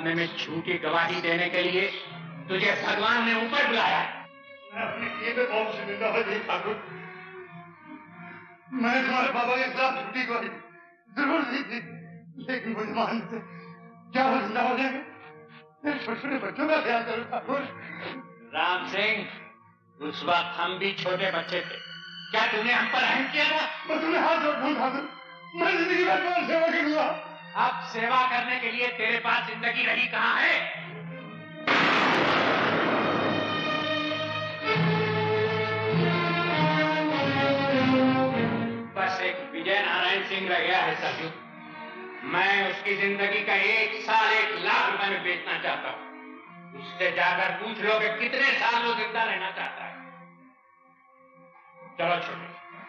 मुकदमे में झूठी गवाही देने के लिए तुझे भगवान ने ऊपर बुलाया है। मैं अपने किए पे बहुत शर्मिंदा हूं जी ठाकुर। मैंने तुम्हारे बाबा के खिलाफ झूठी गवाही जरूर दी थी, लेकिन मुझे मानने से क्या वो जिंदा हो जाएंगे? छोटे छोटे बच्चों का ख्याल करो ठाकुर। राम सिंह, उस वक्त हम भी छोटे बच्चे थे, क्या तूने हम पर रहम किया था? मैं तुम्हें हाथ जोड़ता हूं ठाकुर, मैं जिंदगी भर तुम्हारी सेवा करूंगा। अब सेवा करने के लिए तेरे पास जिंदगी रही कहाँ है? बस एक विजय नारायण सिंह रह गया है सरजू। मैं उसकी जिंदगी का 1 साल 1 लाख रुपए में बेचना चाहता हूं। उससे जाकर पूछ लो कि कितने साल वो जिंदा रहना चाहता है। चलो छोटे।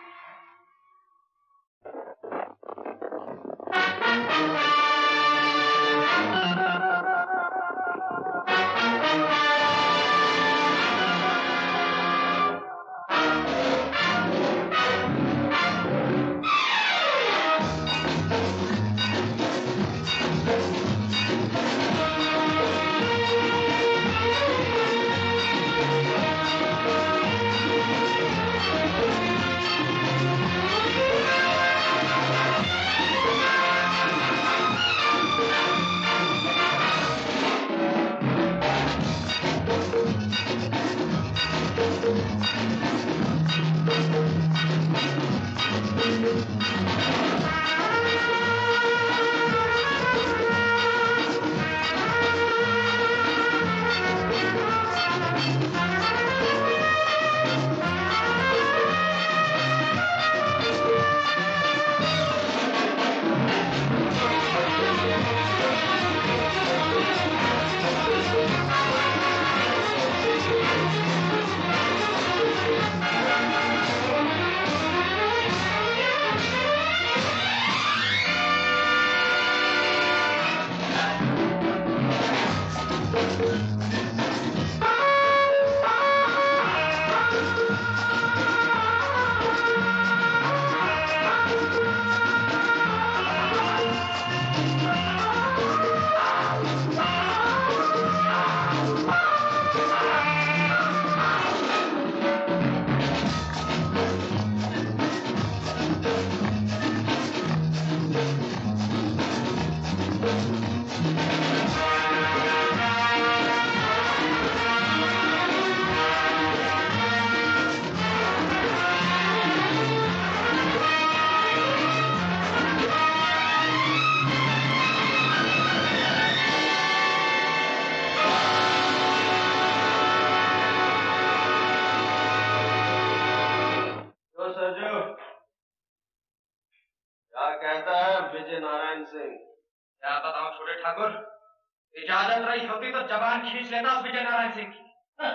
क्या बताऊं छोटे ठाकुर, इजाजत रही होती तो जबान खींच लेता उस विजय नारायण सिंह की।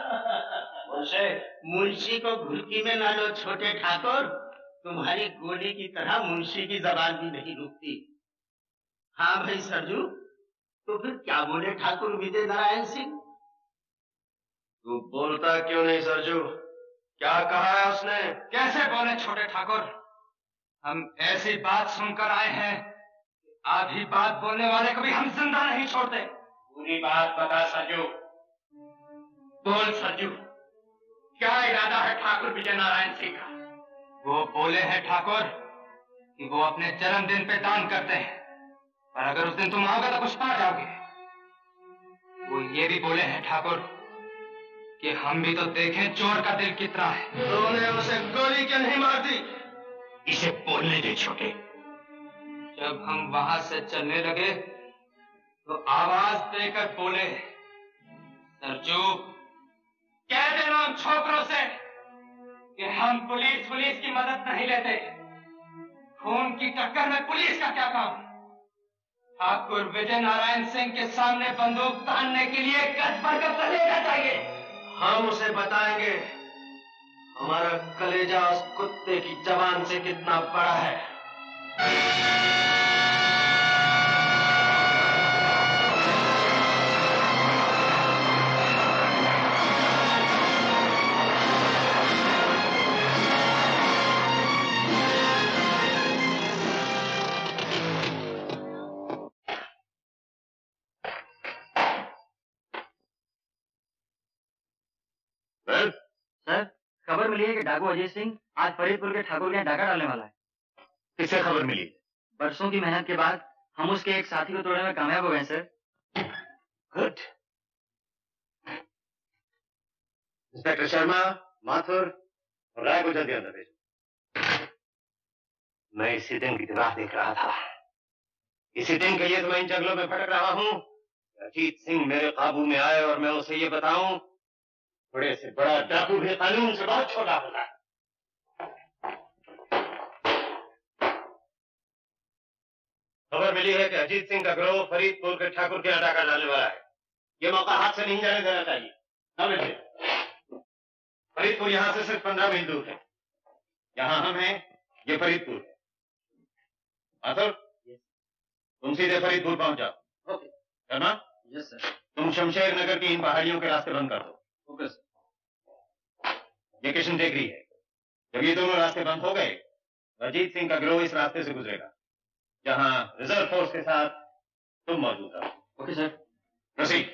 मुंशी को घुड़की में ना लो छोटे ठाकुर, तुम्हारी गोली की तरह मुंशी की जबान भी नहीं रुकती। हाँ भाई सरजू, तो फिर क्या बोले ठाकुर विजय नारायण सिंह? तू बोलता क्यों नहीं सरजू? क्या कहा है उसने? कैसे बोले छोटे ठाकुर? हम ऐसी बात सुनकर आए हैं, आधी बात बोलने वाले को भी हम जिंदा नहीं छोड़ते। पूरी बात बता सरजू, बोल सरजू, क्या इरादा है ठाकुर विजय नारायण सिंह का? वो बोले हैं ठाकुर कि वो अपने जन्मदिन पे दान करते हैं, और अगर उस दिन तुम आओगे तो कुछ पा जाओगे। वो ये भी बोले हैं ठाकुर कि हम भी तो देखें चोर का दिल कितना है। तूने उसे गोली क्यों नहीं मार दी? इसे बोलने दे छोटे। जब हम वहां से चलने लगे तो आवाज देकर बोले, सरजू कह देना उन छोकरों से कि हम पुलिस की मदद नहीं लेते। खून की टक्कर में पुलिस का क्या काम? ठाकुर विजय नारायण सिंह के सामने बंदूक तानने के लिए गज भर का कलेजा चाहिए। हम उसे बताएंगे हमारा कलेजा उस कुत्ते की जबान से कितना बड़ा है। सर, खबर मिली है कि डाकू अजीत सिंह आज फरीदपुर के ठाकुर के यहाँ डाका डालने वाला है। किससे खबर मिली? बरसों की मेहनत के बाद हम उसके एक साथी को तोड़ने में कामयाब हो गए sir. Good. Inspector Sharma, Mathur और राय को जल्दी अंदर भेजो। मैं इसी दिन की राह देख रहा था। इसी दिन के लिए तो मैं इन जंगलों में भटक रहा हूँ। अजीत सिंह मेरे काबू में आए और मैं उसे ये बताऊं, बड़े से बड़ा डाकू भी कानून से बहुत छोटा होता है। खबर मिली है कि अजीत सिंह का गिरोह फरीदपुर के ठाकुर के यहाँ डाका डालने वाला है। ये मौका हाथ से नहीं जाने देना चाहिए। फरीदपुर यहाँ से सिर्फ 15 मील दूर है। यहाँ हम हैं, ये फरीदपुर है। माथुर, तुम सीधे फरीदपुर पहुंच जाओ। ओके। शर्मा? Yes sir. तुम शमशेर नगर की इन पहाड़ियों के रास्ते बंद कर दो। Okay sir. ये किशन टेकरी है। जब ये दोनों रास्ते बंद हो गए, अजीत सिंह का गिरोह इस रास्ते से गुजरेगा, जहां रिजर्व फोर्स के साथ तुम मौजूद हो। Okay sir. प्रोसीड।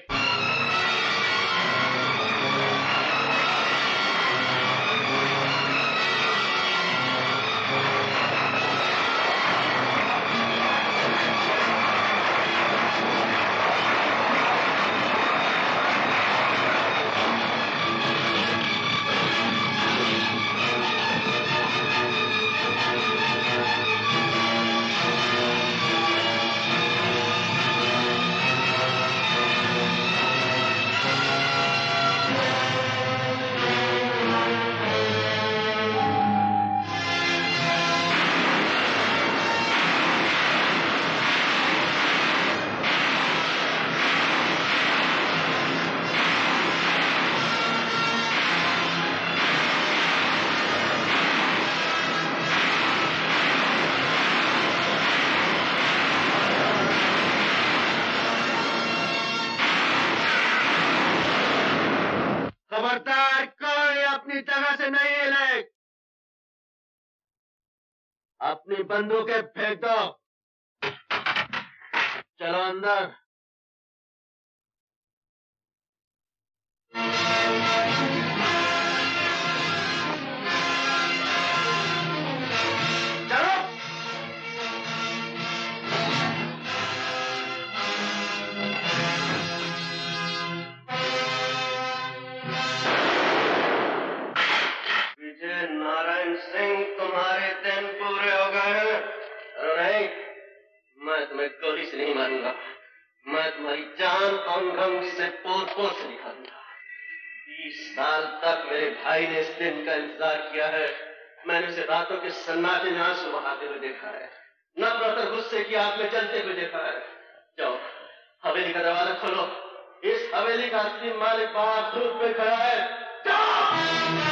खबरदार, कोई अपनी जगह से नहीं हिले। अपनी बंदूकें फेंक दो। चलो अंदर। चलो। विजय नारायण सिंह, तुम्हारे दिन पूरे हो गए हैं। अरे नहीं, मैं तुम्हें गोली से नहीं मारूंगा। मैं तुम्हारी जान अंग अंग से पोर से निकालूंगा। 20 साल तक मेरे भाई ने इस दिन का इंतजार किया है। मैंने उसे रातों के सन्नाटे में आंसू बहाते हुए देखा है, नफरत और गुस्से की आग में जलते हुए देखा है। जाओ, हवेली का दरवाजा खोलो। इस हवेली का असली मालिक बाहर धूप में खड़ा है। जाओ।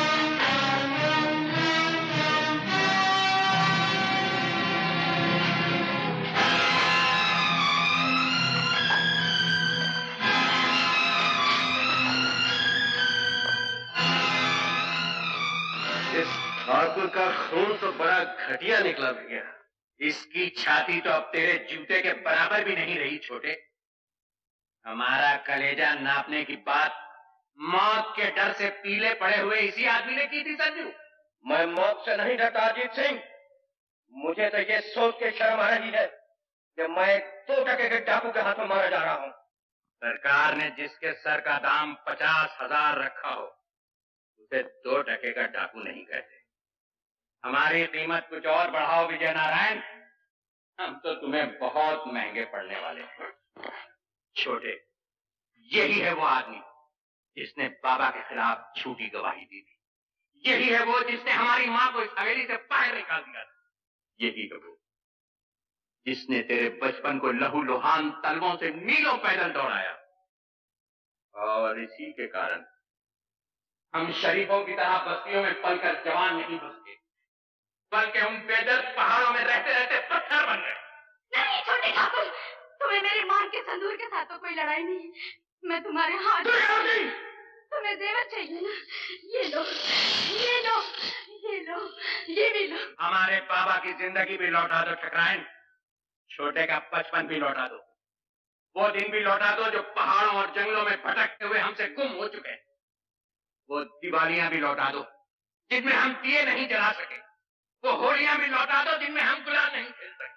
इस ठाकुर का खून तो बड़ा घटिया निकला भैया। इसकी छाती तो अब तेरे जूते के बराबर भी नहीं रही छोटे। हमारा कलेजा नापने की बात मौत के डर से पीले पड़े हुए इसी आदमी ने की थी संजू। मैं मौत से नहीं डरता अजीत सिंह। मुझे तो ये सोच के शर्म आ रही है कि मैं 2 टके के डाकू के हाथों मारा जा रहा हूँ। सरकार ने जिसके सर का दाम 50,000 रखा हो, उसे 2 टके का डाकू नहीं कहते। हमारी कीमत कुछ और बढ़ाओ विजय नारायण, हम तो तुम्हें बहुत महंगे पड़ने वाले हैं। छोटे, यही है वो आदमी जिसने बाबा के खिलाफ झूठी गवाही दी थी। यही है वो जिसने हमारी माँ को इस हवेली से बाहर निकाल दिया था। यही है वो जिसने तेरे बचपन को लहू लुहान तलवों से मीलों पैदल दौड़ाया। और इसी के कारण हम शरीफों की तरह बस्तियों में पलकर जवान नहीं बसते, बल्कि हम बेदर्द पहाड़ों में रहते रहते पत्थर बन गए। नहीं छोटे ठाकुर, तुम्हें मेरी मां के संदूर के साथ तो कोई लड़ाई नहीं। मैं तुम्हारे हाथ। तुम्हें जेवर चाहिए ना? ये लो, ये लो, ये लो, ये भी लो। हमारे बाबा की जिंदगी भी लौटा दो ठकराइन, छोटे का बचपन भी लौटा दो, वो दिन भी लौटा दो जो पहाड़ों और जंगलों में भटकते हुए हमसे गुम हो चुके हैं। वो दिवालियां भी लौटा दो जिनमें हम दिए नहीं जला सके, वो होलियां भी लौटा दो जिनमें हम गुलाल नहीं खेल सके।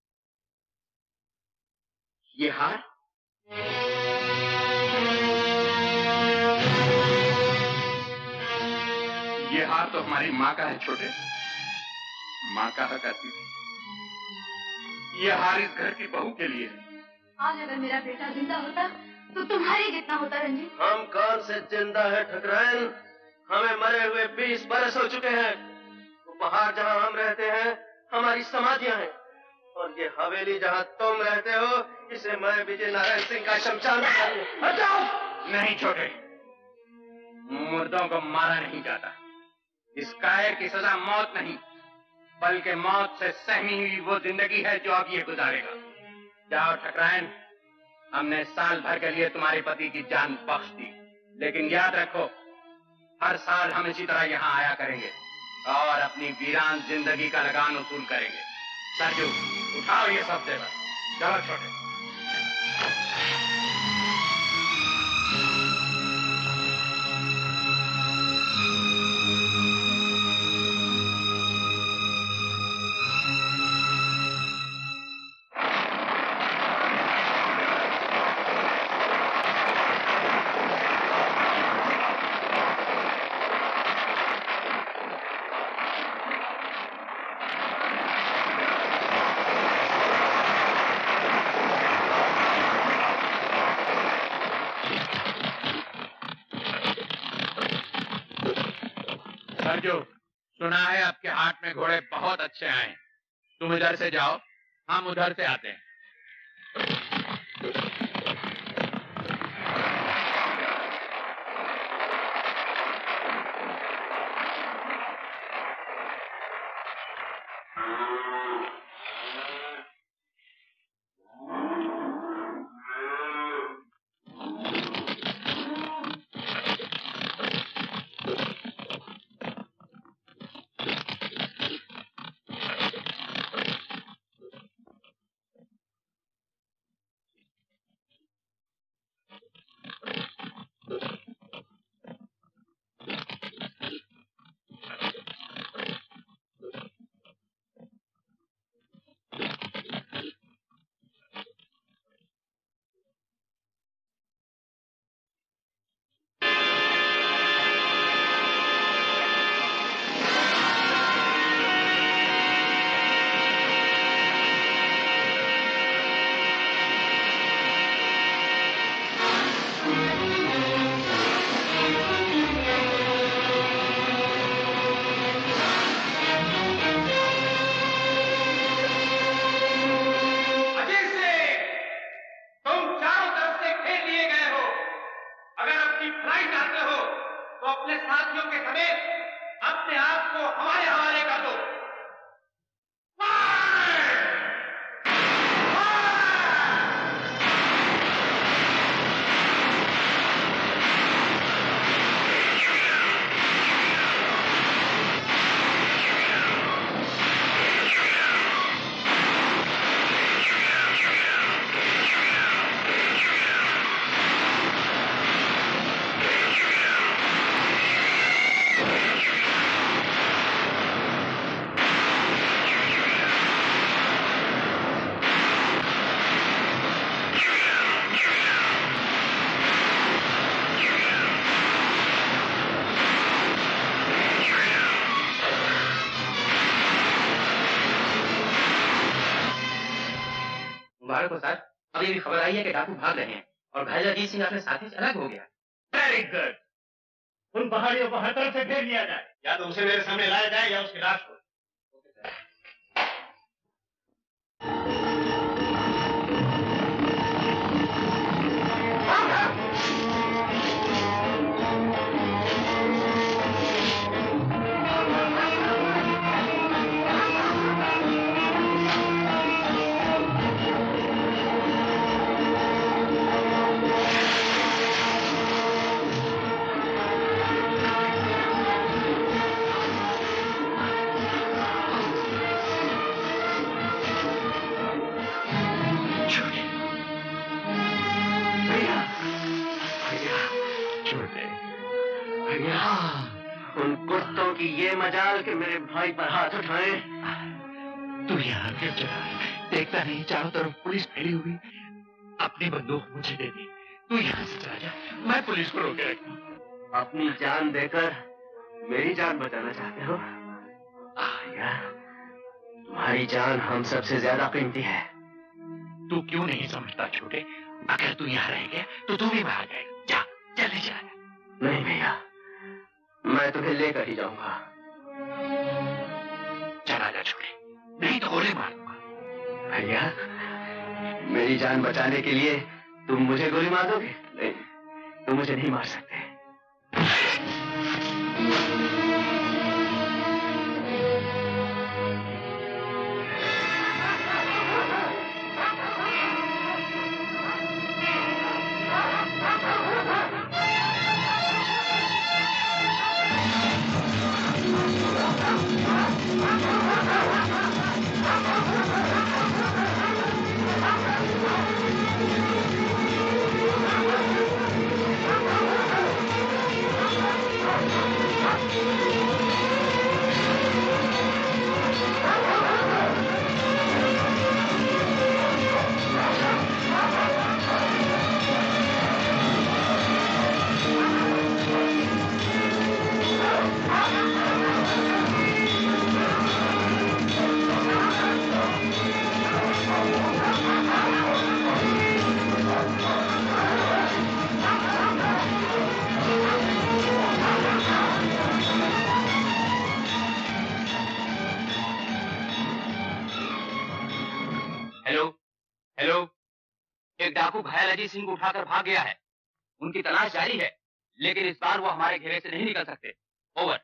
ये हार ये हार तो हमारी माँ का है छोटे, माँ कहा करती थी। ये हार इस घर की बहू के लिए है। आज अगर मेरा बेटा जिंदा होता तो तुम्हारे कितना होता रंजीत? हम कौन से जिंदा है ठकराइन? हमें मरे हुए 20 बरस हो चुके हैं। वो पहाड़ जहाँ हम रहते हैं हमारी समाधियां हैं, और ये हवेली जहाँ तुम रहते हो इसे मैं विजय नारायण सिंह का शमशान हटाओ। नहीं छोटे, मुर्दों को मारा नहीं जाता। इस कायर की सजा मौत नहीं, बल्कि मौत से सहमी हुई वो जिंदगी है जो अब ये गुजारेगा। जाओ ठकराइन, हमने साल भर के लिए तुम्हारे पति की जान बख्श दी, लेकिन याद रखो हर साल हम इसी तरह यहाँ आया करेंगे और अपनी वीरान जिंदगी का लगान वसूल करेंगे। सरजू, उठाओ ये सब देवर, चलो छोटे। सरजू, सुना है आपके हाट में घोड़े बहुत अच्छे आए। तुम इधर से जाओ, हम उधर से आते हैं। सर, अभी भी खबर आई है कि डाकू भाग रहे हैं और घायल अजीत सिंह अपने साथी से अलग हो गया। Very good. उन पहाड़ियों को हर तरफ से घेर लिया जाए, या तो उसे मेरे सामने लाया जाए या उसकी लाश को। कुत्तों की ये मजाल कि मेरे भाई पर हाथ उठाए। तू यहाँ क्यों चला? देखता नहीं चारों तरफ पुलिस फैली हुई। अपनी बंदूक मुझे दे दी। तू यहाँ से चला जा, मैं पुलिस को रोके रखूं। अपनी जान देकर मेरी जान बचाना चाहते हो? यार, तुम्हारी जान हम सबसे ज्यादा कीमती है। तू क्यों नहीं समझता छोटे? अगर तू यहाँ रह गया तो तू भी बाहर जाएगा। जा, जल्दी जा। नहीं भैया, मैं तुम्हें लेकर ही जाऊंगा। चला जा छोटे, नहीं तो गोली मार दूंगा। भैया, मेरी जान बचाने के लिए तुम मुझे गोली मार दोगे? नहीं, तुम मुझे नहीं मार सकते। डाकू घायल अजीत सिंह को उठाकर भाग गया है। उनकी तलाश जारी है, लेकिन इस बार वो हमारे घेरे से नहीं निकल सकते। ओवर।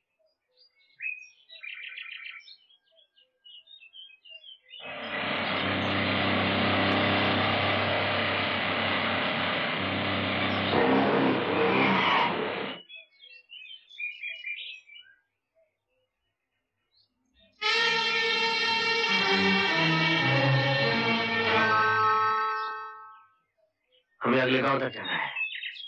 हमें अगले गांव तक जाना है।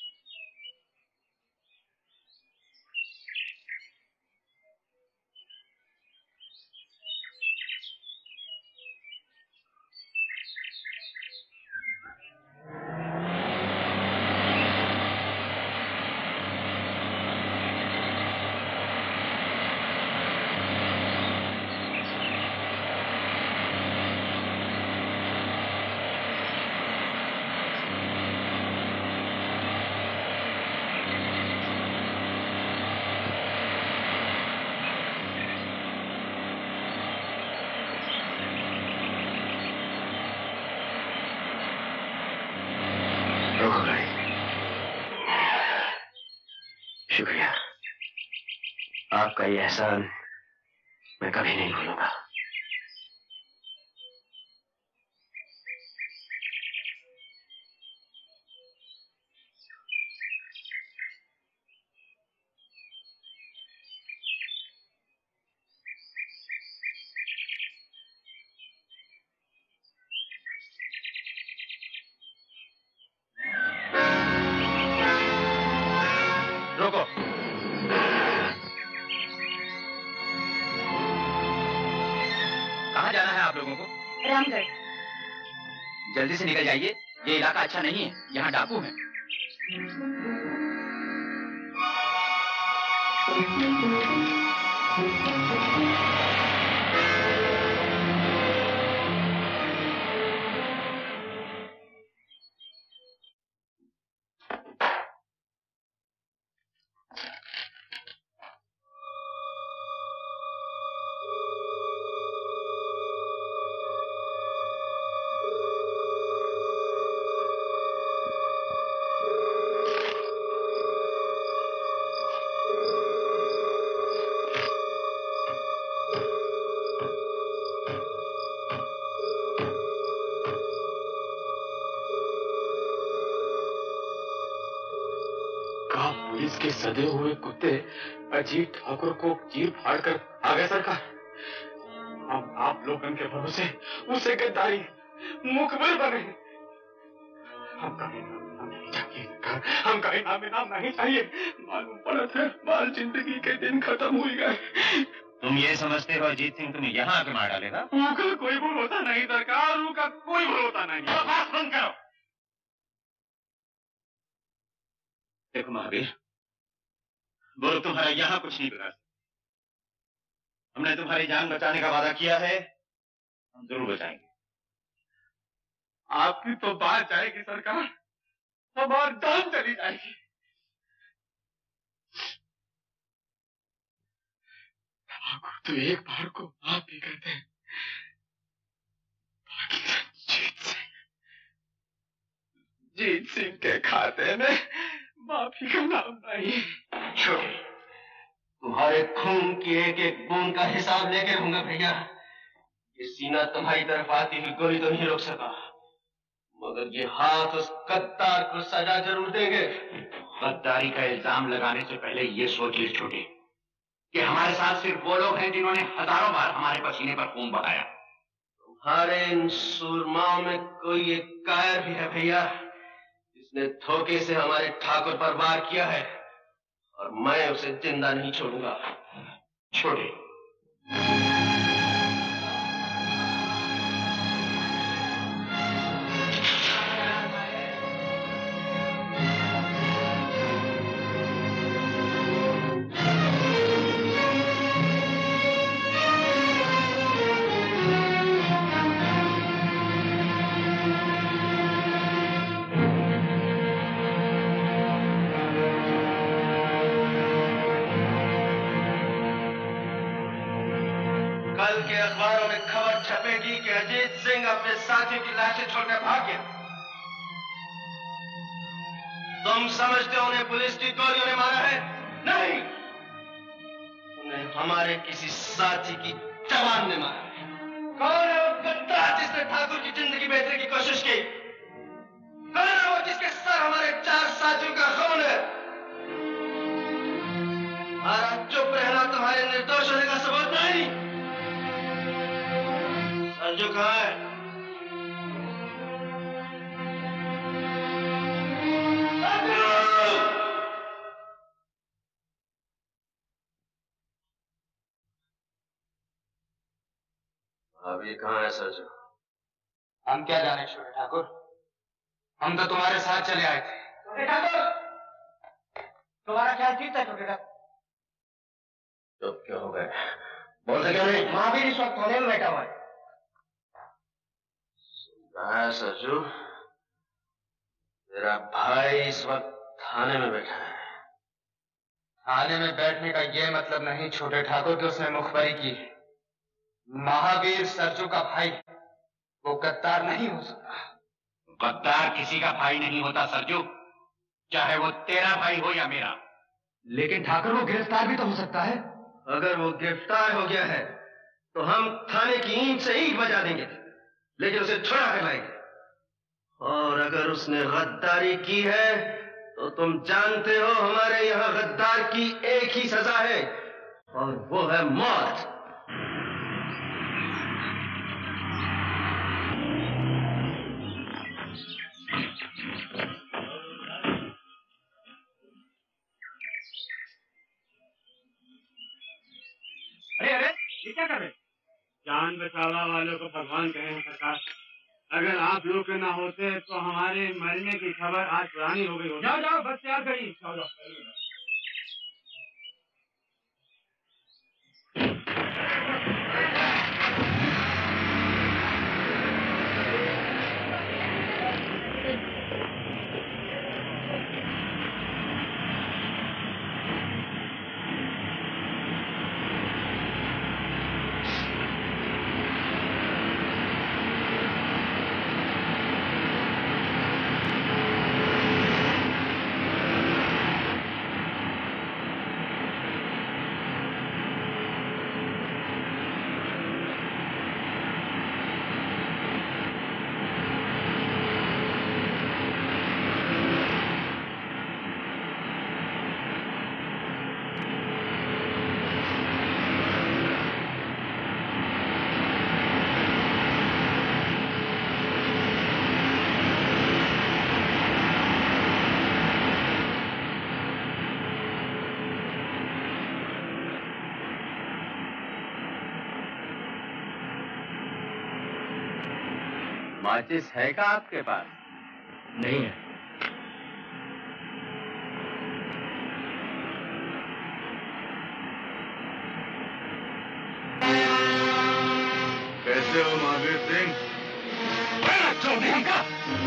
शुक्रिया, आपका ये एहसान मैं कभी नहीं भूलूंगा। रोको। कहाँ जाना है आप लोगों को? रामगढ़। जल्दी से निकल जाइए, ये इलाका अच्छा नहीं है, यहाँ डाकू हैं। के सदे हुए कुत्ते अजीत ठाकुर को चीर फाड़ कर आ गए सरकार। हम आप लोगों के भरोसे उसे गद्दारी मुखबिर बने। हम कभी नहीं जाएंगे सरकार। हमका इनाम नहीं चाहिए। मालूम पड़ा था माल जिंदगी के दिन खत्म हो गए। तुम ये समझते हो अजीत सिंह तुम्हें यहाँ आके मार डालेगा? उनका कोई भरोसा नहीं सरकार, उनका कोई भरोसा नहीं। बात बंद करो। देखो महावीर, वो लोग तुम्हारा यहाँ कुछ नहीं बिगाड़ सकते। हमने तुम्हारी जान बचाने का वादा किया है, हम जरूर बचाएंगे। आपकी तो बात जाएगी सरकार, हमारी जान चली जाएगी। तो एक बार को आप भी कहते हैं, जीत सिंह के खाते में माफी का नाम नहीं। छोटे, तुम्हारे खून की एक एक बूंद का हिसाब लेके रहूंगा भैया। ये सीना तुम्हारी तरफ आती हुई गोली तो नहीं रोक सका, मगर ये हाथ उस गद्दार को सजा जरूर देंगे। गद्दारी का इल्जाम लगाने से पहले ये सोच ले छोटे कि हमारे साथ सिर्फ वो लोग हैं जिन्होंने हजारों बार हमारे पसीने पर खून बहाया। तुम्हारे इन सूरमाओं में कोई एक कायर भी है भैया, जिसने धोखे से हमारे ठाकुर पर वार किया है, और मैं उसे जिंदा नहीं छोड़ूंगा। छोटे, कल के अखबारों में खबर छपेगी कि अजीत सिंह अपने साथियों की लाशें छोड़कर भाग गया। तुम समझते हो उन्हें पुलिस की गोलियों ने मारा है? नहीं, उन्हें हमारे किसी साथी की जवान ने मारा है। कौन है वो गद्दार जिसने ठाकुर की जिंदगी बेचने की कोशिश की? कौन है वो जिसके सर हमारे 4 साथियों का खून है? हमारा चुप रहना तुम्हारे निर्दोष होने का सबूत नहीं। संजू कहाँ है? अभी कहाँ है संजू? हम क्या जाने छोटे ठाकुर, हम तो तुम्हारे साथ चले आए थे। छोटे ठाकुर, तुम्हारा ख्याल ठीक था छोटे ठाकुर। चुप क्यों हो गए? बोलते क्यों नहीं? महावीर इस वक्त थाने में बैठा हुआ है। कहाँ है संजू? तेरा भाई इस वक्त थाने में बैठा है। थाने में बैठने का ये मतलब नहीं छोटे ठाकुर कि उसने मुखबरी की। महावीर सरजू का भाई, वो गद्दार नहीं हो सकता। गद्दार किसी का भाई नहीं होता सरजू, चाहे वो तेरा भाई हो या मेरा। लेकिन ठाकुर वो गिरफ्तार भी तो हो सकता है। अगर वो गिरफ्तार हो गया है तो हम थाने की ईंट से ईंट बजा देंगे, लेकिन उसे छुड़ा कर लाएंगे। और अगर उसने गद्दारी की है तो तुम जानते हो हमारे यहाँ गद्दार की एक ही सजा है, और वो है मौत। अरे अरे, ये क्या कर रहे? जान बचावा वालों को भगवान कहे हैं सरकार। अगर आप लोग के ना होते तो हमारे मरने की खबर आज पुरानी हो गई होती। जाओ जाओ, बस तैयार करिए। जाओ जाओ। माचिस है क्या आपके पास? नहीं है। कैसे हो महावीर सिंह? चौधरी का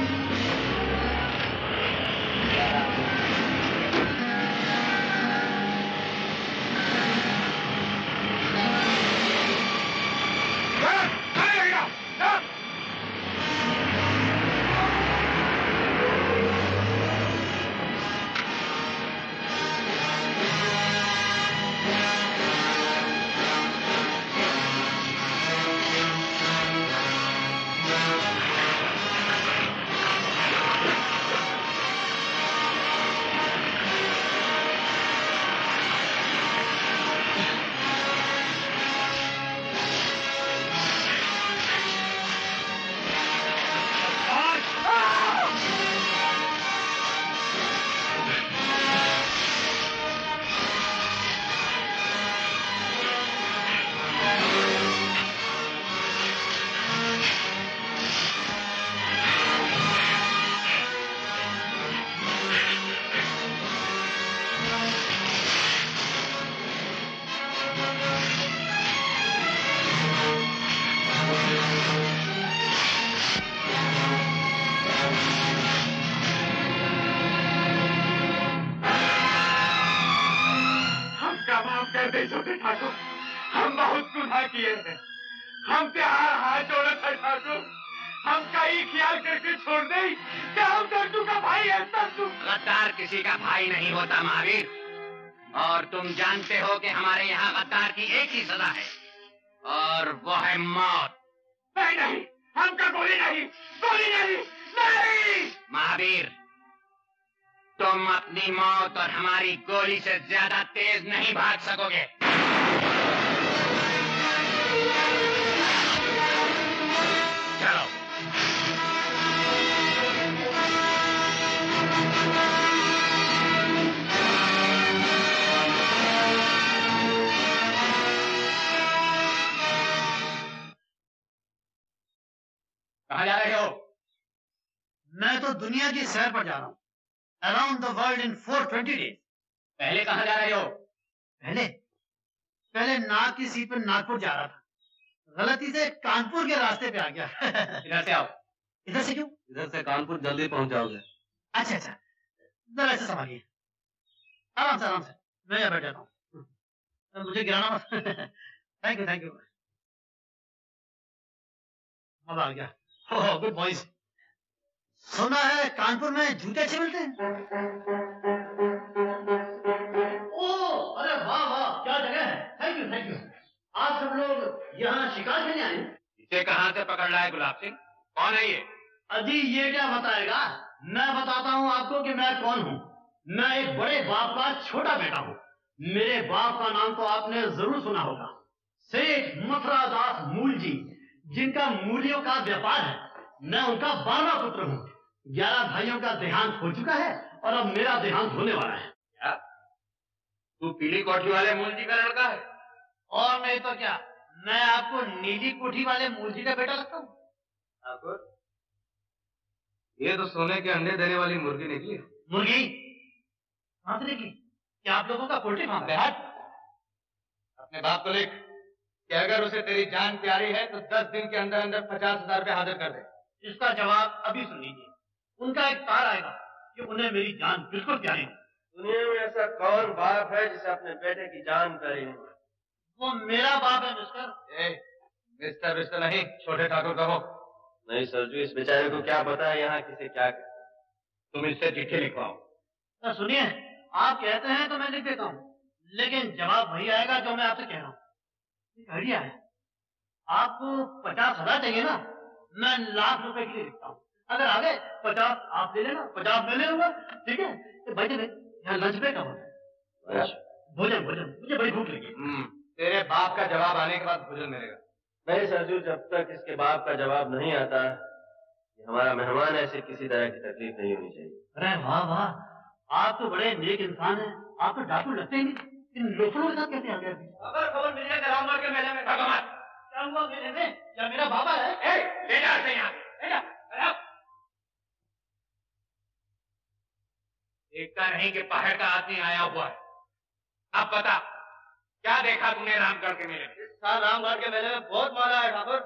ठाकुर, हम बहुत गुनाह किए हैं। हमसे हाथ जोड़े थे ठाकुर, हम कहीं ख्याल करके छोड़ दे कि हम दर्जू का भाई है। दर्जू गद्दार किसी का भाई नहीं होता महावीर, और तुम जानते हो कि हमारे यहाँ गद्दार की एक ही सजा है और वो है मौत। नहीं नहीं, हमका गोली नहीं, गोली नहीं, नहीं। महावीर, तुम अपनी मौत और हमारी गोली से ज्यादा तेज नहीं भाग सकोगे। चलो। कहाँ जा रहे हो? मैं तो दुनिया की सैर पर जा रहा हूँ। Around the world in 420 days. पहले कहाँ जा रहे हो? पहले नाग की सीट पर नागपुर जा रहा था, गलती से कानपुर के रास्ते पे आ गया। इधर से आओ। इधर से क्यों? इधर से कानपुर जल्दी पहुंच जाओगे। अच्छा अच्छा, जरा ऐसे संभालिए, आराम से आराम से, मैं यहाँ बैठ जाता हूँ, मुझे गिराना मत। Thank you thank you. अब आ गया। Oh good boys. सुना है कानपुर में जूते अच्छे मिलते हैं। ओह अरे वाह वाह, क्या जगह है। Thank you thank you. आप सब लोग यहाँ शिकार खेलने आए? इसे कहाँ से पकड़ लाए गुलाब सिंह? कौन है ये? अजी ये क्या बताएगा, मैं बताता हूँ आपको कि मैं कौन हूँ। मैं एक बड़े बाप का छोटा बेटा हूँ। मेरे बाप का नाम तो आपने जरूर सुना होगा, सेठ मथुरा दास मूल जी, जिनका मूलियों का व्यापार है। मैं उनका 12वां पुत्र हूँ। 11 भाइयों का देहांत हो चुका है और अब मेरा देहांत होने वाला है। क्या तू पीली कोठी वाले मूल जी का लड़का है? और नहीं तो क्या, मैं आपको नीली कोठी वाले मूल जी का बेटा लगता हूँ। ठाकुर, ये तो सोने के अंडे देने वाली मुर्गी निकली। मुर्गी कहाँ से निकली? क्या आप लोगों का पोल्ट्री फार्म है? अपने बाप को लिख कि अगर उसे तेरी जान प्यारी है तो 10 दिन के अंदर अंदर 50,000 रुपए हाजिर कर दे। इसका जवाब अभी सुन लीजिए। उनका एक तार आएगा कि उन्हें मेरी जान बिल्कुल प्यारी है। दुनिया में ऐसा कौन बाप है जिसे अपने बेटे की जान प्यारी नहीं? वो मेरा बाप है मिस्टर। मिस्टर मिस्टर नहीं, छोटे ठाकुर कहो। नहीं सरजू, इस बेचारे को क्या पता है यहाँ किसे क्या कहते हैं। तुम इससे चिट्ठी लिखवाओ। सुनिए, आप कहते हैं तो मैं लिख देता हूँ, लेकिन जवाब वही आएगा जो मैं आपसे कह रहा हूँ। एक आइडिया है, आपको 50,000 चाहिए ना, मैं लाख रुपए के लिए लिखता हूँ। अगर आगे 50 आप ले लेना, 50 मैं ले लूंगा, ठीक है? तो भाई यहाँ लंच ब्रेक का होता है। भोजन भोजन, मुझे बड़ी भूख लगी। तेरे बाप का जवाब आने के बाद भोजन मिलेगा। नहीं सरजू, जब तक इसके बाप का जवाब नहीं आता, ये हमारा मेहमान है, इसे किसी तरह की तकलीफ नहीं होनी चाहिए। अरे वाह वाह, आप तो बड़े नेक इंसान हैं। आप तो डाकू लगते ही नहीं, इन लोफरों के साथ कैसे आ गए? खबर मिल जाएगा रामगढ़ के मेले में। क्या हुआ मेले में? क्या मेरा बाबा है? ले जा यहाँ। देखता नहीं कि पहाड़ का आदमी आया हुआ है। अब बता, क्या देखा तूने रामगढ़ के मेले में? इस साल रामगढ़ के मेले में बहुत माला है ठाकुर।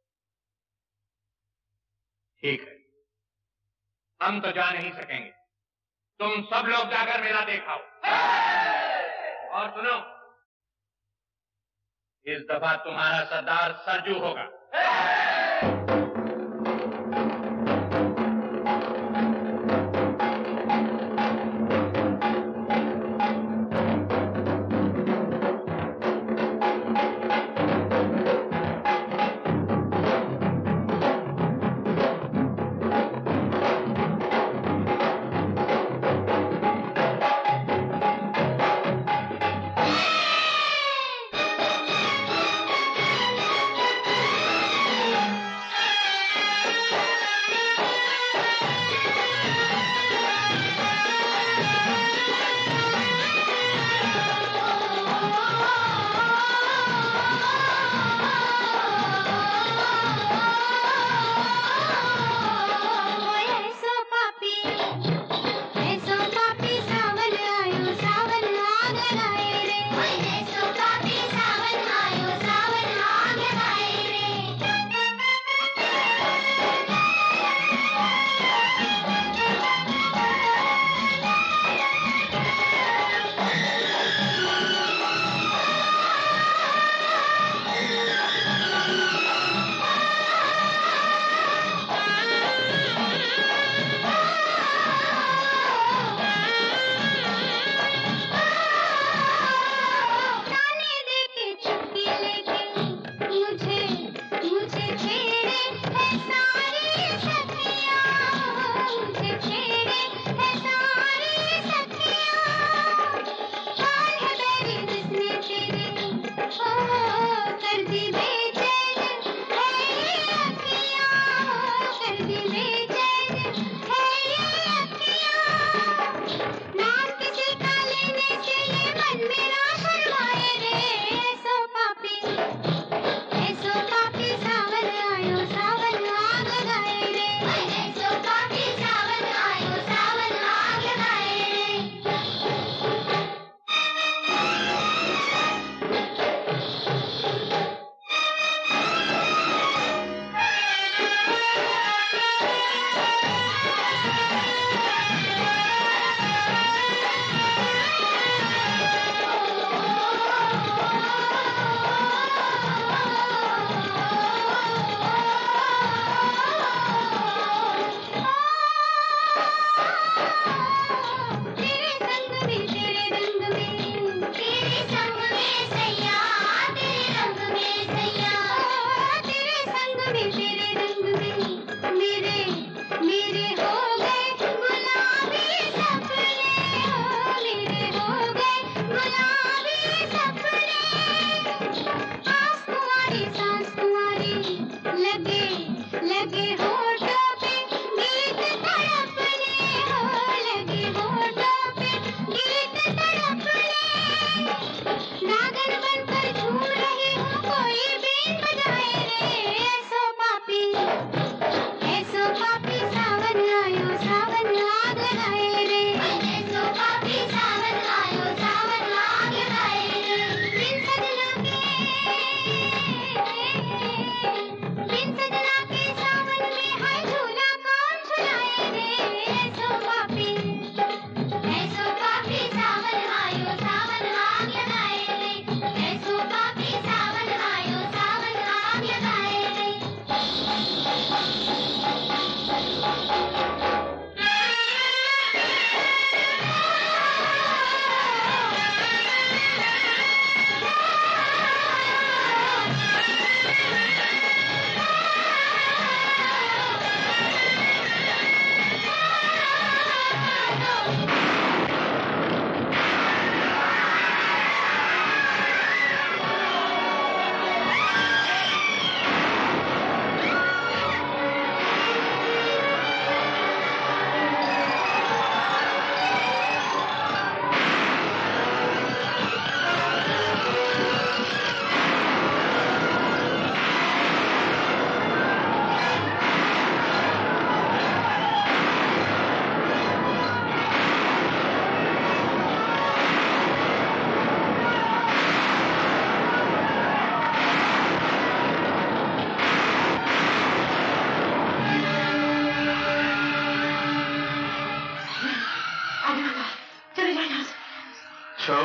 ठीक है, हम तो जा नहीं सकेंगे, तुम सब लोग जाकर मेला देखाओ। और सुनो, इस दफा तुम्हारा सरदार सरजू होगा।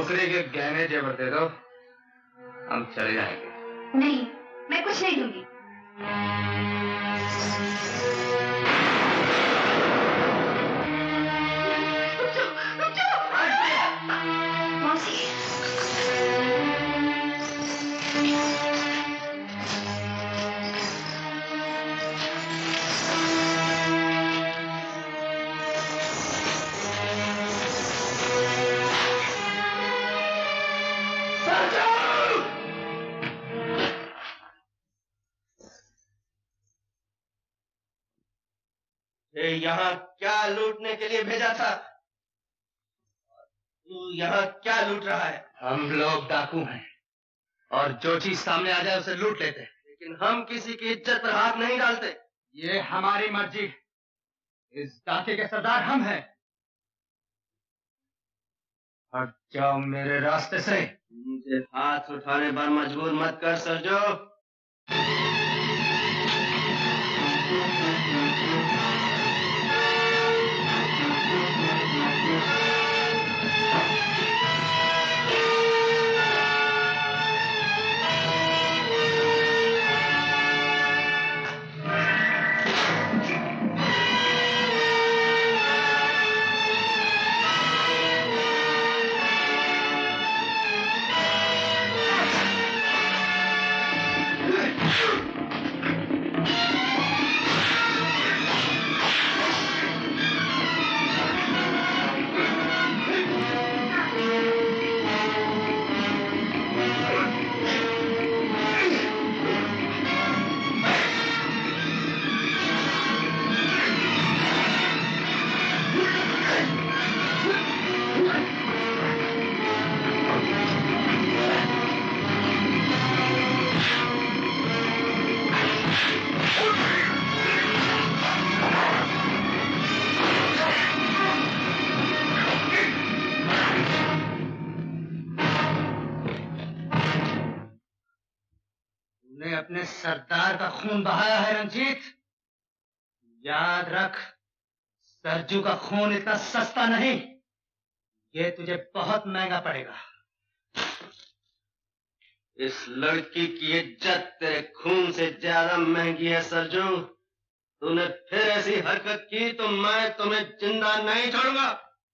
छोकरे के गहने जेवर दे दो, हम चले जाएंगे। नहीं, मैं कुछ नहीं दूंगी। मौसी, यहाँ क्या लूटने के लिए भेजा था? तू यहाँ क्या लूट रहा है? हम लोग डाकू हैं और जो चीज सामने आ जाए उसे लूट लेते हैं। लेकिन हम किसी की इज्जत पर हाथ नहीं डालते। ये हमारी मर्जी। इस डाके के सरदार हम हैं। हट जाओ मेरे रास्ते से। मुझे हाथ उठाने पर मजबूर मत कर सरजू। अपने सरदार का खून बहाया है रंजीत। याद रख, सरजू का खून इतना सस्ता नहीं, ये तुझे बहुत महंगा पड़ेगा। इस लड़की की इज्जत तेरे खून से ज्यादा महंगी है सरजू। तूने फिर ऐसी हरकत की तो मैं तुम्हें जिंदा नहीं छोड़ूंगा।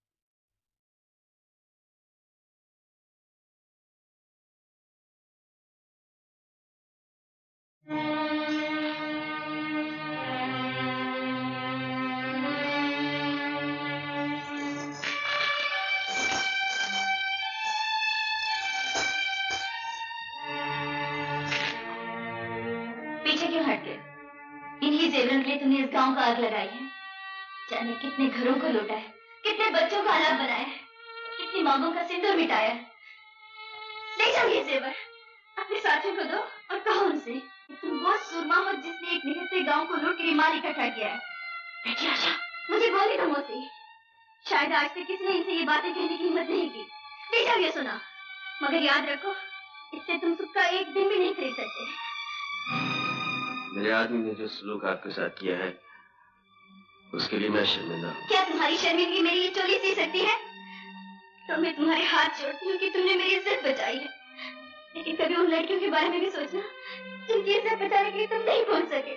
इन्हीं जेवरों के लिए तुमने इस गांव को आग लगाई है। जाने कितने घरों को लूटा है, कितने बच्चों को अनाथ बनाया है, कितनी मांगों का सिंदूर मिटाया है। ले जाओ ये जेवर, अपने साथियों को दो और कहो उनसे तुम वो सूरमा हो जिसने एक निहत्थे गांव को लूट कर माल इकट्ठा किया है। बेटी आशा, मुझे बोलने दो मौसी। शायद आज तक किसी ने इनसे ये बातें कहने की हिम्मत नहीं की। ले जाओ ये सुना, मगर याद रखो इससे तुम सुख का एक दिन भी नहीं खरीद सकते। मेरे आदमी ने जो सलूक आपके साथ किया है उसके लिए मैं शर्मिंदा हूँ। क्या तुम्हारी शर्मिंदगी मेरी ये चोली सी सकती है? तो मैं तुम्हारे हाथ जोड़ती हूँ कि तुमने मेरी इज्जत बचाई है, लेकिन कभी उन लड़कियों के बारे में भी सोचना जिनकी इज्जत बचाने के लिए तुम नहीं पहुंच सके।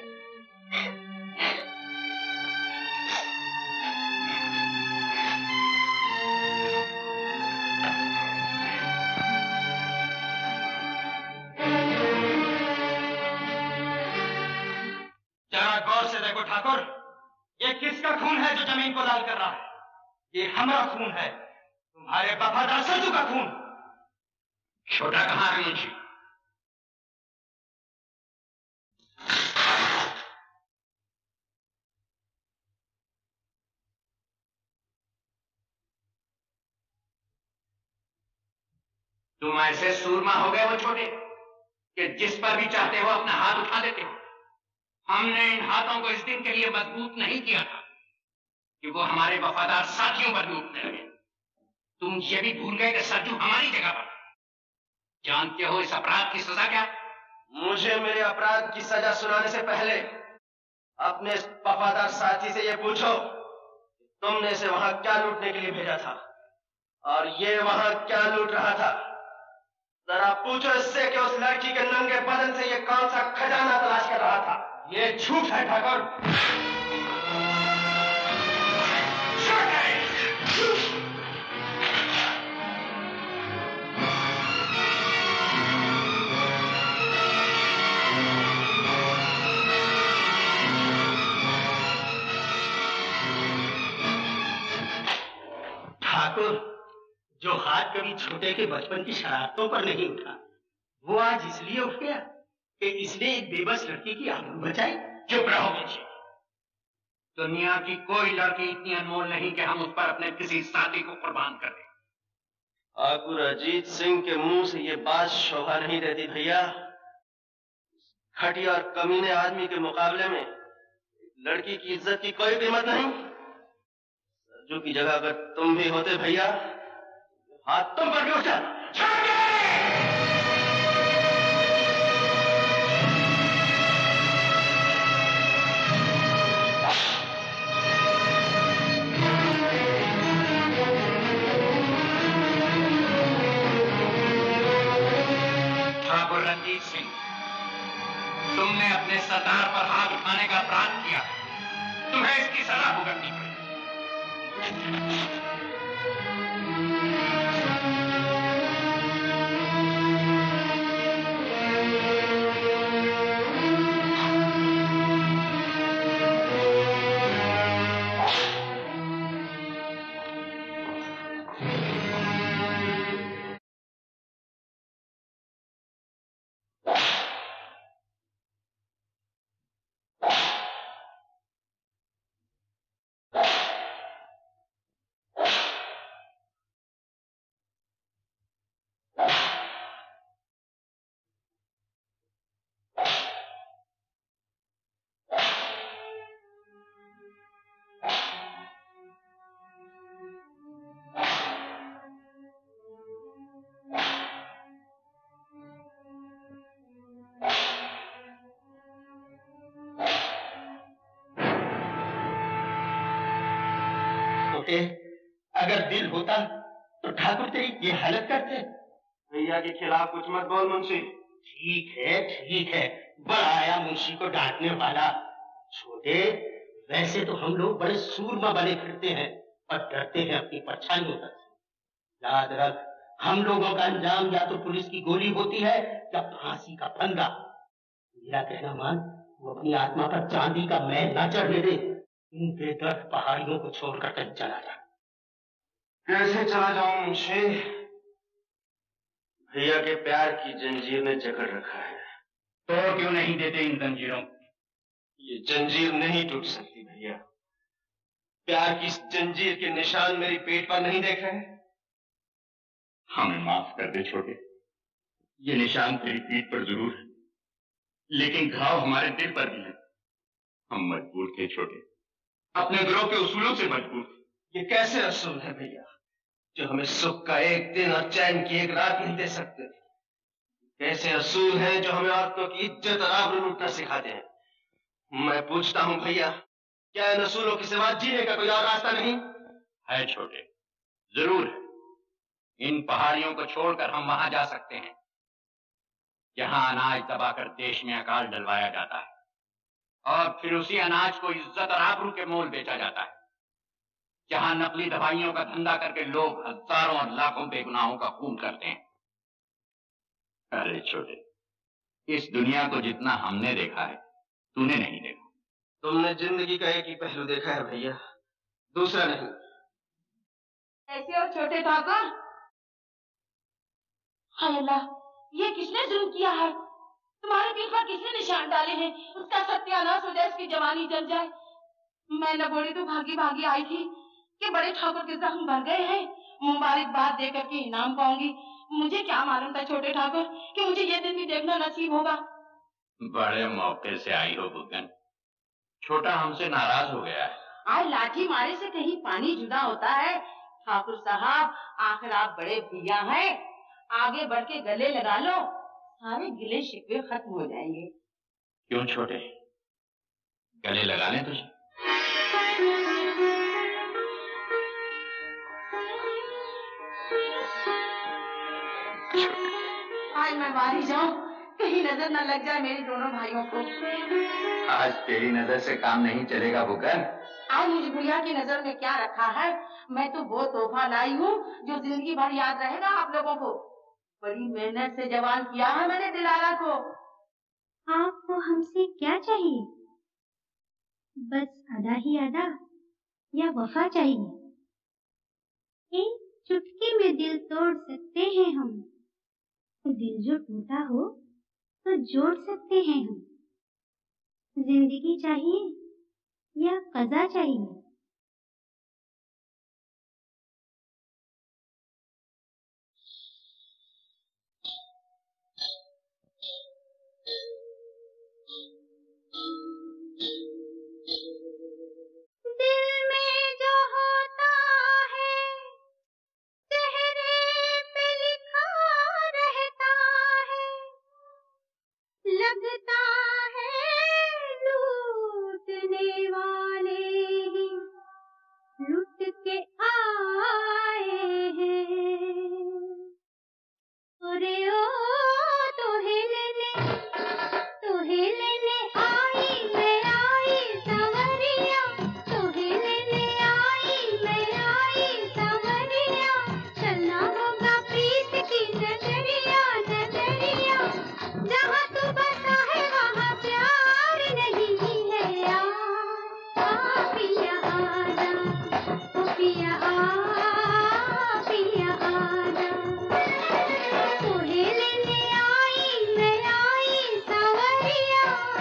जरा गौर से देखो ठाकुर, ये किसका खून है जो जमीन को लाल कर रहा है? ये हमारा खून है, तुम्हारे वफादार सरजू का खून। छोटा कहाँ है मुंशी? तुम ऐसे सूरमा हो गए हो छोटे कि जिस पर भी चाहते हो अपना हाथ उठा देते हो। हमने इन हाथों को इस दिन के लिए मजबूत नहीं किया था कि वो हमारे वफादार साथियों पर भी उठने लगे। तुम ये भी भूल गए कि सरजू हमारी जगह पर। जानते हो इस अपराध की सजा क्या? मुझे मेरे अपराध की सजा सुनाने से पहले अपने वफादार साथी से ये पूछो कि तुमने इसे वहां क्या लूटने के लिए भेजा था। और ये वहां क्या लूट रहा था? जरा पूछो इससे कि उस लड़की के नंगे बदन से ये कौन सा खजाना तलाश कर रहा था। ये झूठ है ठाकुर। ठाकुर, जो हाथ कभी छोटे के बचपन की शरारतों पर नहीं उठा, वो आज इसलिए उठ गया कि इसने एक बेबस लड़की की आबरू बचाई। चुप रहो मुझे। दुनिया की कोई लड़की इतनी अनमोल नहीं कि हम उस पर अपने किसी साथी को कुर्बान कर दें। ठाकुर अजीत सिंह के मुंह से ये बात शोभा नहीं देती भैया। घटिया और कमीने आदमी के मुकाबले में लड़की की इज्जत की कोई कीमत नहीं। सरजू की जगह अगर तुम भी होते भैया, हाथ तुम पर भी उठ जाता। ठाकुर रंजीत सिंह, तुमने अपने सरदार पर हाथ उठाने का अपराध किया है। तुम्हें इसकी सजा भुगतनी पड़ेगी। अगर दिल होता तो ठाकुर तेरी ये हालत करते। भैया के खिलाफ कुछ मत बोल मुंशी। ठीक है, बड़ा आया मुंशी को डांटने वाला। छोटे, वैसे तो हम लोग बड़े सूरमा बने फिरते हैं और डरते हैं अपनी परछाइयों तक। याद रख, हम लोगों का अंजाम या तो पुलिस की गोली होती है या फांसी का फंदा। मेरा कहना मान, वो अपनी आत्मा पर चांदी का मैल ना चढ़ने दे। इन बेदर्द पहाड़ियों को छोड़कर कहीं चला जा। कैसे चला जाऊं मुंशी? भैया के प्यार की जंजीर ने जकड़ रखा है। तोड़ क्यों नहीं देते इन जंजीरों? ये जंजीर नहीं टूट सकती भैया। प्यार की इस जंजीर के निशान मेरी पेट पर नहीं देख रहे? हमें माफ कर दे छोटे। ये निशान तेरी पीठ पर जरूर है, लेकिन घाव हमारे दिल पर भी है। हम मजबूर थे छोटे, अपने गिरोह के उसूलों से मजबूर थे। ये कैसे असूल है भैया, जो हमें सुख का एक दिन और चैन की एक रात नहीं दे सकते? कैसे असूल हैं जो हमें औरतों की इज्जत और आबरू लूटना सिखाते हैं? मैं पूछता हूं भैया, क्या इन असूलों के सिवा जीने का कोई और रास्ता नहीं है? छोटे, जरूर है। इन पहाड़ियों को छोड़कर हम वहां जा सकते हैं जहां अनाज दबाकर देश में अकाल डलवाया जाता है और फिर उसी अनाज को इज्जत और आबरू के मोल बेचा जाता है, जहां नकली दवाइयों का धंधा करके लोग हजारों और लाखों बेगुनाहों का खून करते हैं। अरे छोटे, इस दुनिया को जितना हमने देखा है तूने नहीं देखा। तुमने जिंदगी का एक ही पहलू देखा है भैया, दूसरा नहीं। ऐसे और छोटे ठाकुर, हाय अल्लाह, ये किसने जुल्म किया है? तुम्हारे पीठ पर किसने निशान डाले हैं? उसका सत्यानाश हो जाए, उसकी जवानी जल जाए। मैं लगोड़ी तो भागी भागी आई थी कि बड़े ठाकुर के जख्म भर गए हैं, मुबारकबाद देकर के इनाम पाऊंगी। मुझे क्या मालूम था छोटे ठाकुर कि मुझे ये दिन भी देखना नसीब होगा। बड़े मौके से आई हो बुगन। छोटा हमसे नाराज हो गया है। आज लाठी मारे से कहीं पानी जुदा होता है। ठाकुर साहब, आखिर आप बड़े भैया हैं, आगे बढ़ के गले लगा लो, सारे गिले शिकवे खत्म हो जाएंगे। क्यों छोटे, गले लगा लें तुझे? आज मैं बाहर जाऊं, कहीं नजर न लग जाए मेरे दोनों भाइयों को। आज तेरी नजर से काम नहीं चलेगा बुकर। आज मुझे गुड़िया की नजर में क्या रखा है, मैं तो वो तोहफा लाई हूँ जो जिंदगी भर याद रहेगा आप लोगों को। बड़ी मेहनत से जवान किया है मैंने दिलारा को। आपको हमसे क्या चाहिए? बस अदा ही अदा या वफा चाहिए? एक चुटकी में दिल तोड़ सकते हैं हम, दिल जो टूटा हो तो जोड़ सकते हैं हम। जिंदगी चाहिए या कज़ा चाहिए? लगता है लूटने वाले ही लुट के आए हैं। अरे ओ तोहे लेने आई मैं सांवरिया, तोहे लेने आई मैं सांवरिया। चलना होगा प्रीत की नजरिया नजरिया, जहाँ तू बसा है वहाँ प्यार नहीं है। आ पिया आजा, ओ पिया पिया आजा। तोहे लेने आई मैं सांवरिया।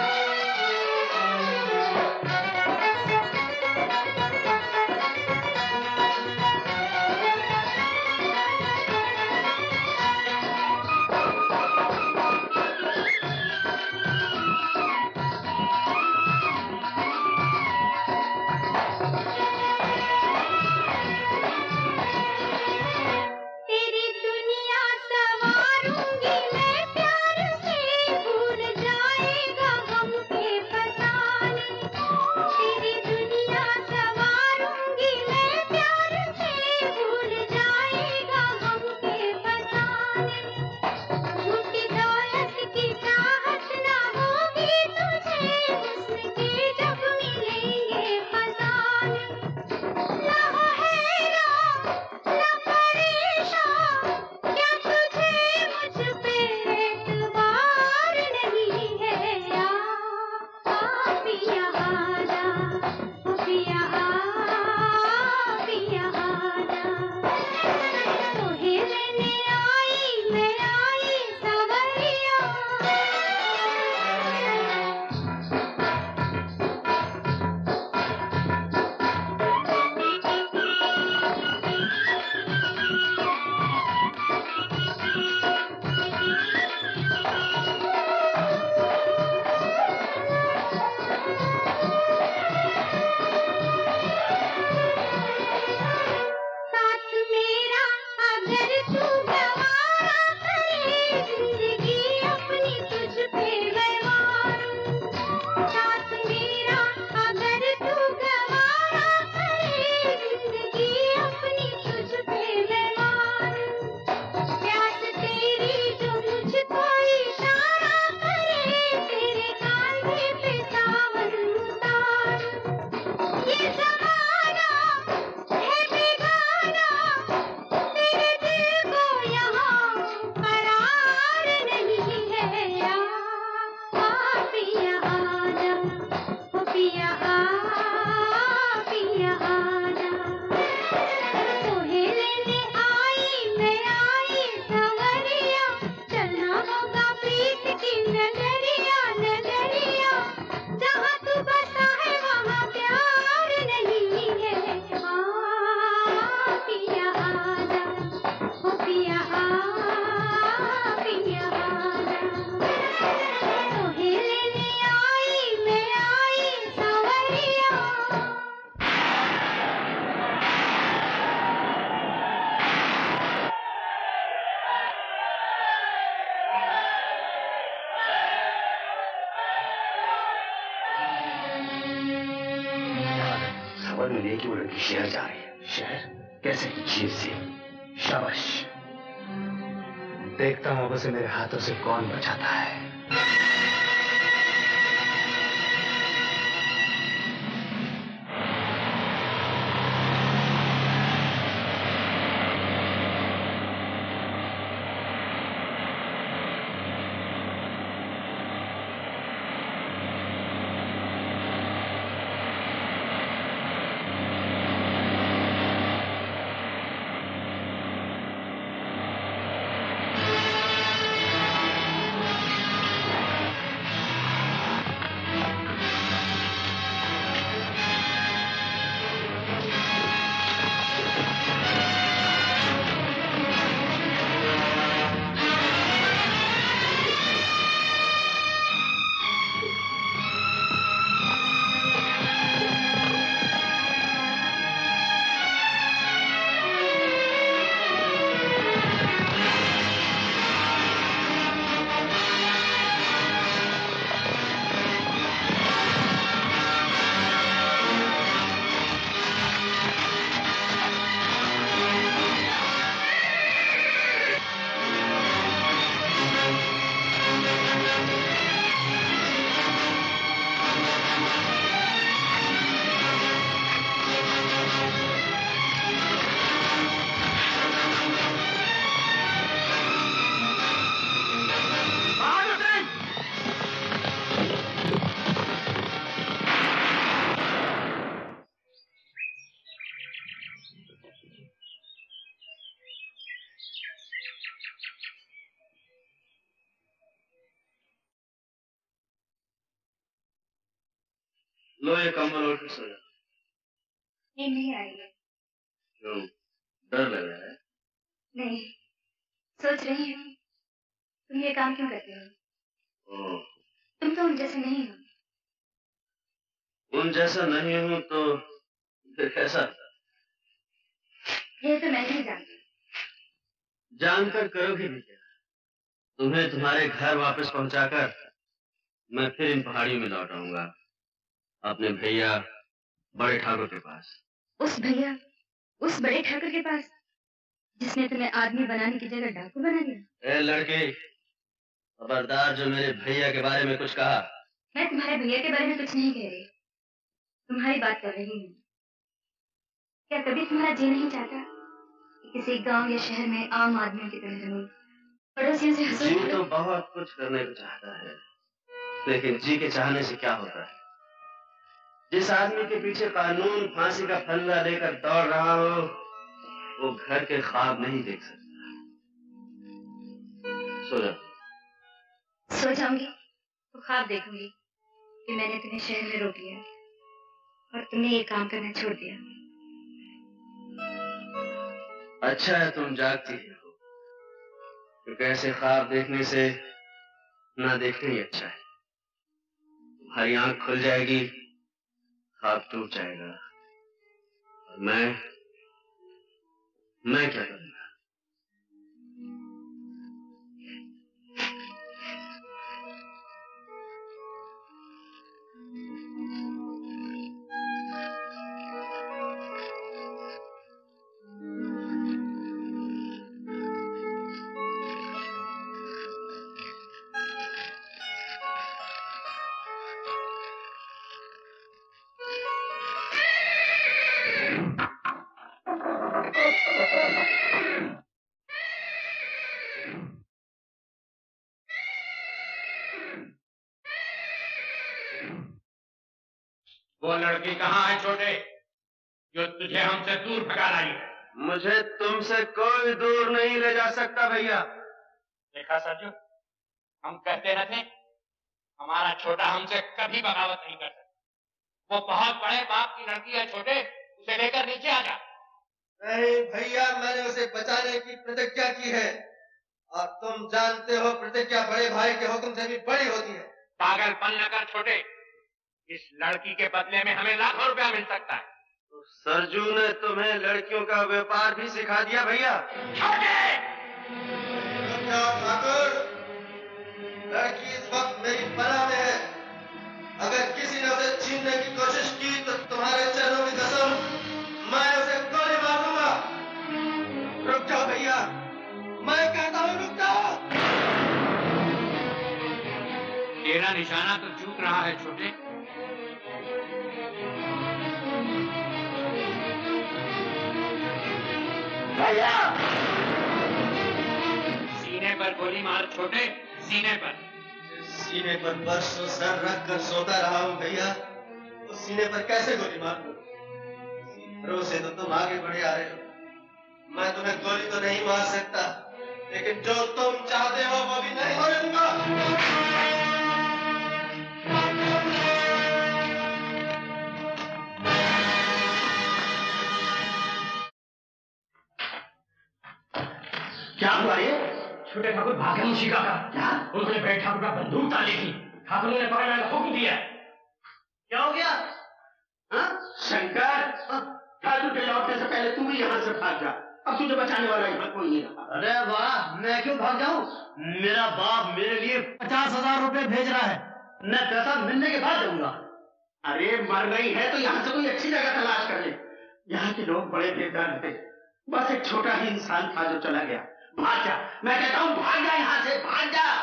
तेरी दुनिया संवारूंगी मैं प्यार से, भूल जाएगा गम के फसाने। तेरी दुनिया संवारूंगी मैं प्यार से, भूल जाएगा गम के फसाने। झूठी दौलत की चाहत ना होगी तुझे, हुस्न के जब मिलेंगे खजाने। ना हो हैरान ना परेशान, क्या तुझे मुझ पे एतबार नहीं है। आ पिया आजा, ओ पिया पिया आजा। तोहे लेने आई मैं सांवरिया। साथ मेरा अगर तू गवारा करे, जिंदगी अपनी तुझ पे गवारूं। साथ मेरा अगर तू गवारा करे, जिंदगी अपनी तुझ पे गवारूं। प्यास तेरी जो मुझको इशारा करे, तेरे कांधे पे सावन उतारूं। ये ज़माना है बेगाना, तेरे दिल को यहाँ करार नहीं है। आ पिया आजा, ओ पिया पिया आजा। तोहे लेने आई मैं सांवरिया। चलना होगा प्रीत की नजरिया नजरिया, जहाँ तू बसा है वहाँ प्यार नहीं है। आ पिया आजा, ओ पिया पिया आजा। तोहे लेने आई मैं सांवरिया। खबर मिली कि वो लड़की शहर जा रही है। शहर कैसे? जी शाबाश। देखता हूं अब उसे मेरे हाथों से कौन बचाता है। लो ये कंबल ओढ़ के सो जा। नींद नहीं आ रही है। क्यों, डर लग रहा है? नहीं, सोच रही हूँ तुम ये काम क्यों करते हो। तुम तो उन जैसे नहीं हो। उन जैसा नहीं हूँ तो फिर कैसा? ये तो मैं नहीं जानती। जानकर करोगे भी क्या? तुम्हें तुम्हारे घर वापस पहुंचाकर मैं फिर इन पहाड़ियों में लौट आऊंगा, अपने भैया बड़े ठाकुर के पास। उस बड़े ठाकुर के पास जिसने तुम्हें आदमी बनाने की जगह डाकू बना दिया। ए लड़के, खबरदार जो मेरे भैया के बारे में कुछ कहा। मैं तुम्हारे भैया के बारे में कुछ नहीं कह रही, तुम्हारी बात कर रही हूँ। क्या कभी तुम्हारा जी नहीं चाहता कि किसी गांव या शहर में आम आदमियों की तरह रहूं, पड़ोसियों से हंसो? जी तो बहुत कुछ करने को चाहता है, लेकिन जी के चाहने से क्या होता है? जिस आदमी के पीछे कानून फांसी का फंदा लेकर दौड़ रहा हो, वो घर के ख्वाब नहीं देख सकता। सो जा। सो जाऊंगी तो ख्वाब देखूंगी कि मैंने तुम्हें शहर में रोक लिया और तुमने ये काम करना छोड़ दिया। अच्छा है तुम जागती ही हो, क्योंकि ऐसे ख्वाब देखने से ना देखना ही अच्छा है। तुम्हारी आंख खुल जाएगी, ख्वाब टूट जाएगा, और मैं क्या करूंगा? वो लड़की कहाँ है छोटे, जो तुझे हमसे दूर भगा लाई है? मुझे तुमसे कोई दूर नहीं ले जा सकता भैया। देखा सरजू, हम कहते न थे हमारा छोटा हमसे कभी बगावत नहीं कर सकता। वो बहुत बड़े बाप की लड़की है छोटे, उसे लेकर नीचे आ जा। नहीं भैया, मैंने उसे बचाने की प्रतिज्ञा की है, और तुम जानते हो प्रतिज्ञा बड़े भाई के हुक्म से भी बड़ी होती है। पागलपन न कर छोटे, इस लड़की के बदले में हमें लाखों रुपया मिल सकता है। तो सरजू ने तुम्हें लड़कियों का व्यापार भी सिखा दिया भैया। ठाकुर, लड़की इस वक्त मेरी पनाह में है। अगर किसी ने उसे छीनने की कोशिश की तो तुम्हारे चरणों की कसम, मैं उसे गोली मार दूंगा। रुक जाओ भैया, मैं कहता हूँ रुक जाओ। तेरा निशाना तो चूक रहा है छोटे। भैया सीने पर गोली मार छोटे, सीने पर। सीने पर बरसों सर रख कर सोता रहा हूँ भैया, तो सीने पर कैसे गोली मार दूं? सीने से तो तुम आगे बढ़े आ रहे हो। मैं तुम्हें गोली तो नहीं मार सकता, लेकिन जो तुम चाहते हो वो भी नहीं होने दूंगा। क्या हुआ ये? छोटे ठाकुर भागे मुंशी का क्या? उन्होंने बड़े ठाकुर का बंदूक डाली थी, ठाकुर ने पकड़ने का हुक्म दिया। क्या हो गया? हाँ? शंकर, ठाकुर के लौटने से पहले तू भी यहाँ से भाग जा। अब तुझे बचाने वाला यहाँ कोई नहीं रहा। अरे वाह, मैं क्यों भाग जाऊँ? मेरा बाप मेरे लिए 50,000 रुपए भेज रहा है, मैं पैसा मिलने के बाद दूंगा। अरे मर गई है तो यहाँ से कोई अच्छी जगह तलाश कर ले। यहाँ के लोग बड़े बेदर्द हैं, बस एक छोटा ही इंसान था जो चला गया। भाग जा, मैं कहता हूँ भाग जा यहाँ से, भाग जा।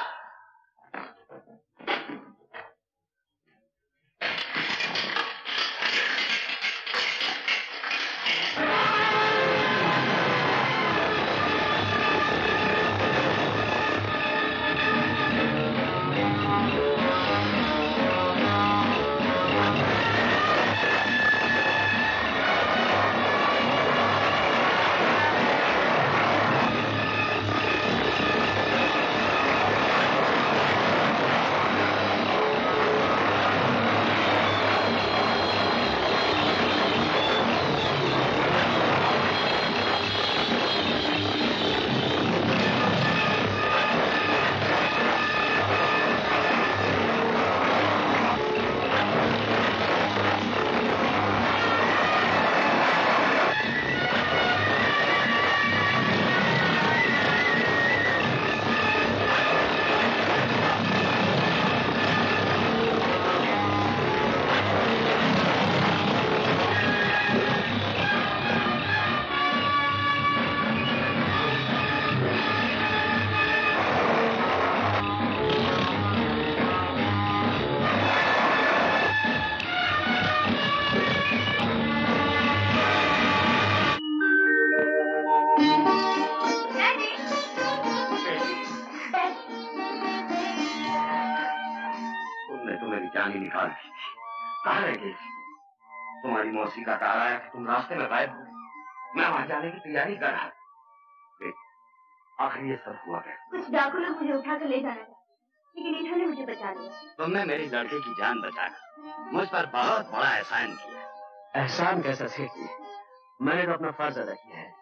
तुम्हारी मौसी का तार आया कि तुम रास्ते में गायब हो गए। मैं वहां जाने की तैयारी कर रहा था। आखिर ये सब हुआ क्या? कुछ डाकू लोग मुझे उठाकर ले जाना चाहते, लेकिन इन्होंने मुझे बचा लिया। तुमने मेरी लड़के की जान बचाकर मुझ पर बहुत बड़ा एहसान किया। एहसान कैसा सेठ जी? मैंने तो अपना फर्ज अदा किया है।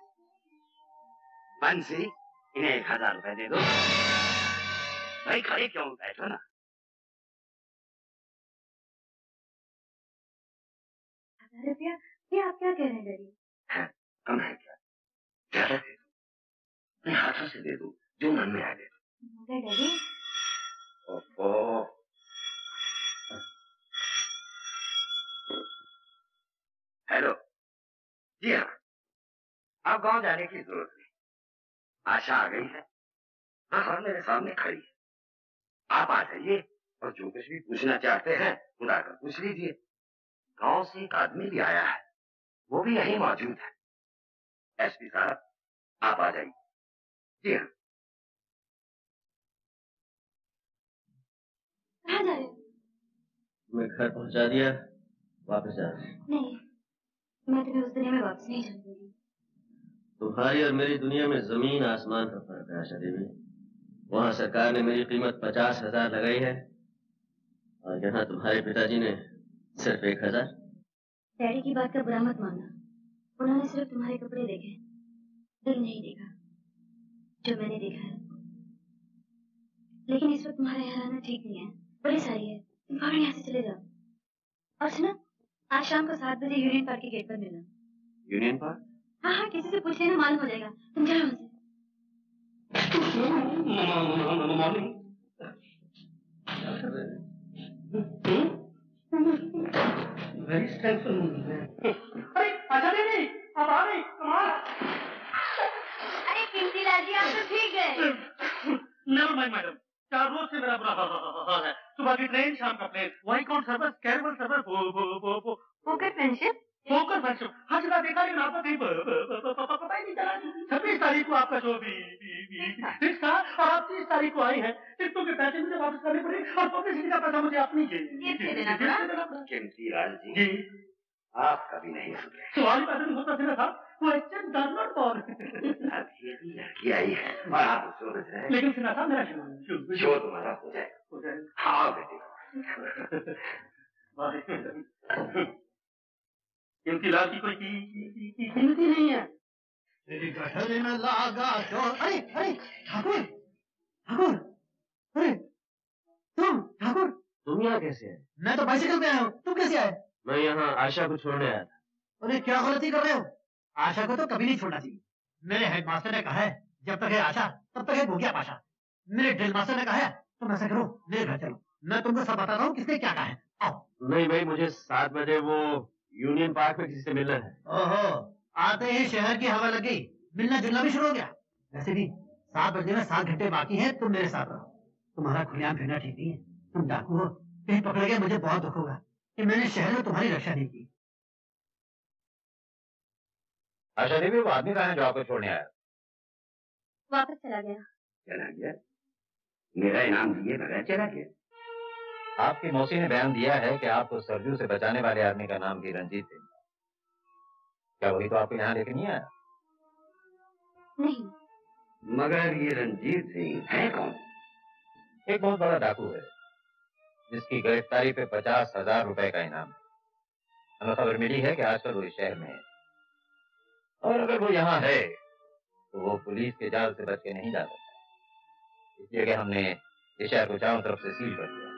बंसी, इन्हें 1000 रुपए दे दो। भाई खड़े क्यों बैठो ना। 1000 रुपया? ये आप क्या कह रहे हैं डैडी? कम है क्या? ज्यादा दे दो, अपने हाथों से दे दो, जो मन में आ दे दो। मगर डैडी, ओहो, हेलो, जी हाँ, आप गांव जाने की जरूरत नहीं। आशा आ गई है, हाँ मेरे सामने खड़ी है। आप आ जाइए और जो कुछ भी पूछना चाहते हैं खुदा कर पूछ लीजिए। गांव से एक आदमी भी आया है, वो भी यहीं मौजूद है। एसपी साहब, आप आ जाइए। जी हाँ। कहाँ जा रहे हो? मैं घर पहुंचा दिया, वापस जा रहा हूँ। नहीं, मैं तुम्हें उस दुनिया में वापस नहीं जाने दूंगी। तुम्हारी और मेरी दुनिया में जमीन आसमान का फर्क है आशा देवी। वहाँ सरकार ने मेरी कीमत 50,000 लगाई है और यहाँ तुम्हारे पिताजी ने सिर्फ 1,000। डैडी की बात का बुरा मत मानना, उन्होंने सिर्फ तुम्हारे कपड़े देखे, दिल नहीं देखा जो मैंने देखा है। लेकिन इस वक्त तुम्हारा यहाँ आना ठीक नहीं है, बड़ी सारी है, तुम फौरन यहाँ से चले जाओ। और सुनो, आज शाम को 7 बजे यूनियन पार्क के गेट पर मिलना। Union park? हाँ हाँ, किसी से पूछ लेना, मालूम हो जाएगा। तुम चलो हमसे। Very stressful movie. अरे अच्छा नहीं, अब आ गई, कमाल। अरे कीमती लाल जी, आप तो ठीक गए। Never mind, madam. 4 रोज से मेरा हॉल है। सुबह की ट्रेन, शाम का प्लेन, वही कौन service, Caravelle service, Fokker friendship. Fokker friendship हर जगह देखा, लेकिन आपका कहीं पता ही नहीं चला। 26 तारीख को आपका शो फिक्स था और आप 30 तारीख को आई है। टिकटों के पैसे मुझे वापस करने पड़े और पब्लिसिटी का पैसा मुझे अपनी कीमती लाल जी, आप कभी नहीं सुधरे। सवाल ही पैसे नहीं होता सीधा था, वो एक्चुअली डरनट बॉल। लड़की आई है और आप उसको समझ रहे हैं। लेकिन सुना था मेरा शो तुम्हारा हो जाएगा। हाँ बेटी। कीमती लाल की कोई कीमती नहीं है। तेरी गठरी में लागा चोर। अरे अरे ठाकुर, ठाकुर, अरे ठाकुर, तुम यहाँ कैसे है? मैं तो बाइसिकल पे आया हूँ, तुम कैसे आए? मैं यहाँ आशा को छोड़ने आया था। अरे क्या गलती कर रहे हो? आशा को तो कभी नहीं छोड़ना चाहिए। मेरे हेडमास्टर ने कहा है जब तक है आशा तब तक है भूखिया पाशा। मेरे ड्रिल मास्टर ने कहा है तुम ऐसा करो, मेरे घर चलो, मैं तुमको सब बताता हूँ किसने क्या कहा है। आओ। नहीं भाई, मुझे 7 बजे वो यूनियन पार्क में किसी से मिलना है। ओहो, आते ही शहर की हवा लग गई, मिलना जुलना भी शुरू हो गया। वैसे भी 7 बजे में 7 घंटे बाकी हैं, तुम मेरे साथ रहो। तुम्हारा खुलेआम फिरना ठीक नहीं है, तुम डाकू हो, कहीं पकड़ गए मुझे बहुत दुख होगा कि मैंने शहर में तुम्हारी रक्षा नहीं की। आशा देवी, वो आदमी कहाँ है जो आपको छोड़ने आया? वापस चला गया। चला गया? मेरा इनाम दिए बगैर चला गया? आपकी मौसी ने बयान दिया है कि आपको सरजू से बचाने वाले आदमी का नाम भी रंजीत सिंह। क्या वही तो आपको यहाँ लेके नहीं आया? नहीं। मगर ये रंजीत सिंह है कौन? एक बहुत बड़ा डाकू है जिसकी गिरफ्तारी पे 50,000 रुपए का इनाम है। हमें खबर मिली है कि आजकल वो इस शहर में है, और अगर वो यहाँ है तो वो पुलिस के जाल से बच के नहीं जा सकता। इसलिए कि हमने इस शहर को चारों तरफ से सील कर दिया।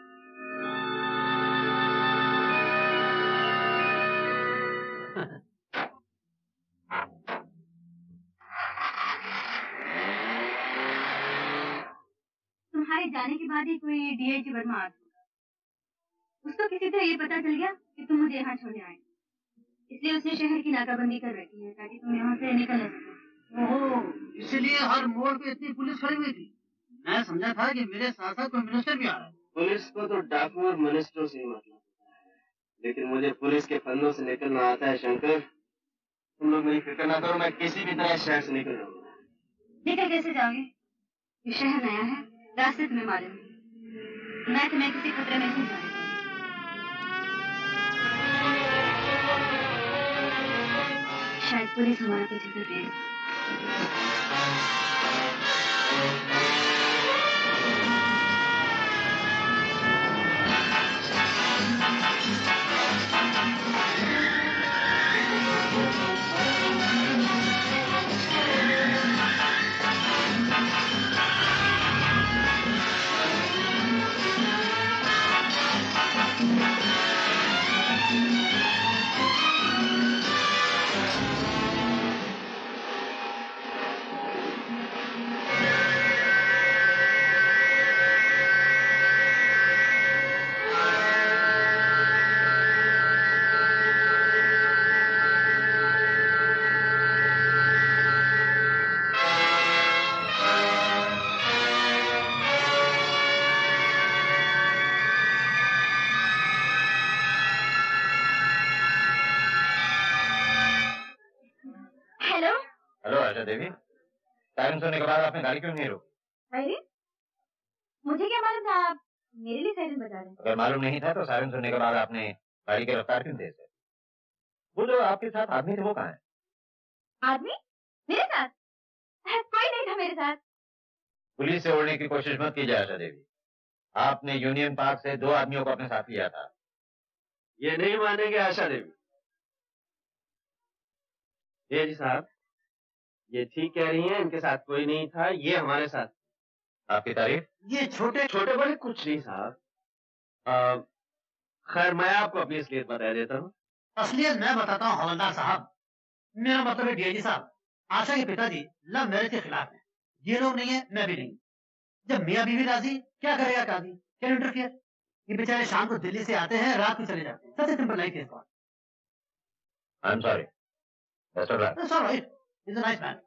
तुम्हारे जाने के बाद ही कोई डीआईजी वर्मा आ गया। उसको किसी तरह ये पता चल गया कि तुम मुझे यहाँ छोड़ने आए, इसलिए उसने शहर की नाकाबंदी कर रखी है ताकि तुम यहाँ से निकल न सको। ओहो, इसलिए हर मोड़ पे इतनी पुलिस खड़ी हुई थी। मैं समझा था कि मेरे साथ साथ कोई मिनिस्टर भी आ रहा है। पुलिस को तो डाकू और मिनिस्टरों से ही मतलब है, लेकिन मुझे पुलिस के फंदों से निकलना आता है। शंकर, तुम लोग मेरी फिक्र ना करो, मैं किसी भी तरह शहर से निकल जाऊंगा। निकल कैसे जाओगे? ये शहर नया है, रास्ते तुम्हें मालूम है। मैं तुम्हें किसी खतरे में नहीं जाऊंगी। शायद पुलिस हमारा पीछे कर रही है। देवी, सायरन सुनने के बाद आपने गाड़ी क्यों नहीं रोकी? अरे मुझे क्या मालूम था आप मेरे लिए सायरन बजा रहे हैं। अगर मालूम नहीं था तो सायरन सुनने के बाद आपने गाड़ी की रफ्तार क्यों तेज कर? वो जो आपके साथ आदमी थे वो कहाँ है? आदमी मेरे साथ? कोई नहीं था मेरे साथ। पुलिस से उड़ने की कोशिश मत कीजिए आशा देवी। आपने यूनियन पार्क से 2 आदमियों को अपने साथ लिया था। ये नहीं मानेंगे आशा देवी। ये जी साहब, ये ठीक कह रही हैं, इनके साथ कोई नहीं था, ये हमारे साथ। आपकी तारीफ? ये छोटे छोटे बड़े कुछ नहीं साहब। खैर मैं आपको अपनी असलियत बता देता हूँ। असलियत मैं बताता हूँ हवलदार साहब। मेरा मतलब है डीआईजी साहब, आशा के पिताजी लव मैरिज के खिलाफ हैं। ये लोग नहीं है, मैं भी नहीं। जब मियाँ बीवी राजी, क्या करेगा काजी? क्या इंटरफियर? ये बेचारे शाम को दिल्ली से आते हैं, रात को चले जाते हैं। सबसे सिंपल लाइफ है। I'm sorry. That's all right. That's all right. He's a nice man.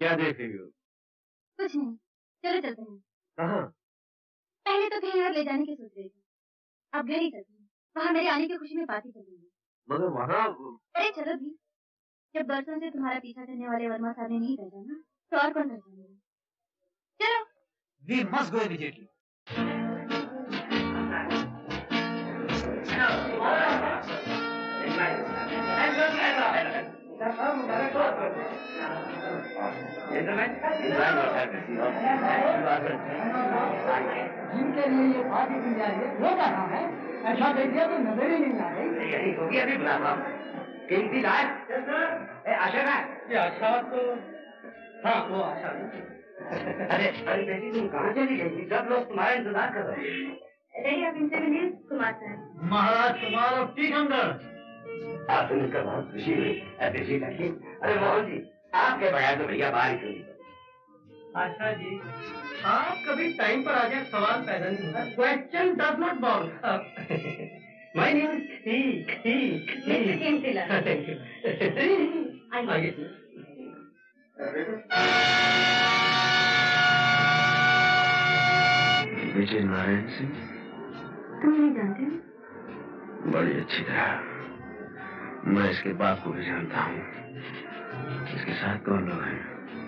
क्या देख रही हो? कुछ नहीं, चलो चलते हैं। कहाँ? पहले तो कहीं और ले जाने की सोच रही थी, अब घर ही चलते हैं। वहाँ मेरे आने की खुशी में पार्टी चलेंगे। मगर वहाँ। अरे चलो भी, जब बरसों से तुम्हारा पीछा करने वाले वर्मा साहब ने नहीं पहचाना तो और कौन पहचानेगा? चलो। We must go immediately. जिनके लिए ये पार्टी दी जा रही है वो कहाँ है? ऐसा देखिए तो नजर ही नहीं आ रही। यही होगी अभी बुला रहा हूँ। कीमती राज, आशा का? ये आशा तो हाँ वो आशा। अरे बेटी तुम कहाँ चली गई थी? सब लोग तुम्हारा इंतजार कर रहे हैं। रही आप इनसे मिलिए कुमार साहब। महाराज कुमार और ठीक अंदर। आपसे मिलकर बहुत खुशी हुई। बेटी बैठिए। अरे मोहन जी, आपके बगैर तो भैया बाहर ही नहीं। आशा जी, आप कभी टाइम पर आ जाए सवाल पैदा नहीं होता। Question does not bound. My name is ठीक। आइए। विजय नारायण सिंह तुम नहीं जानते? बड़ी अच्छी तरह। मैं इसके बाप को भी जानता हूँ। इसके साथ कौन लोग हैं?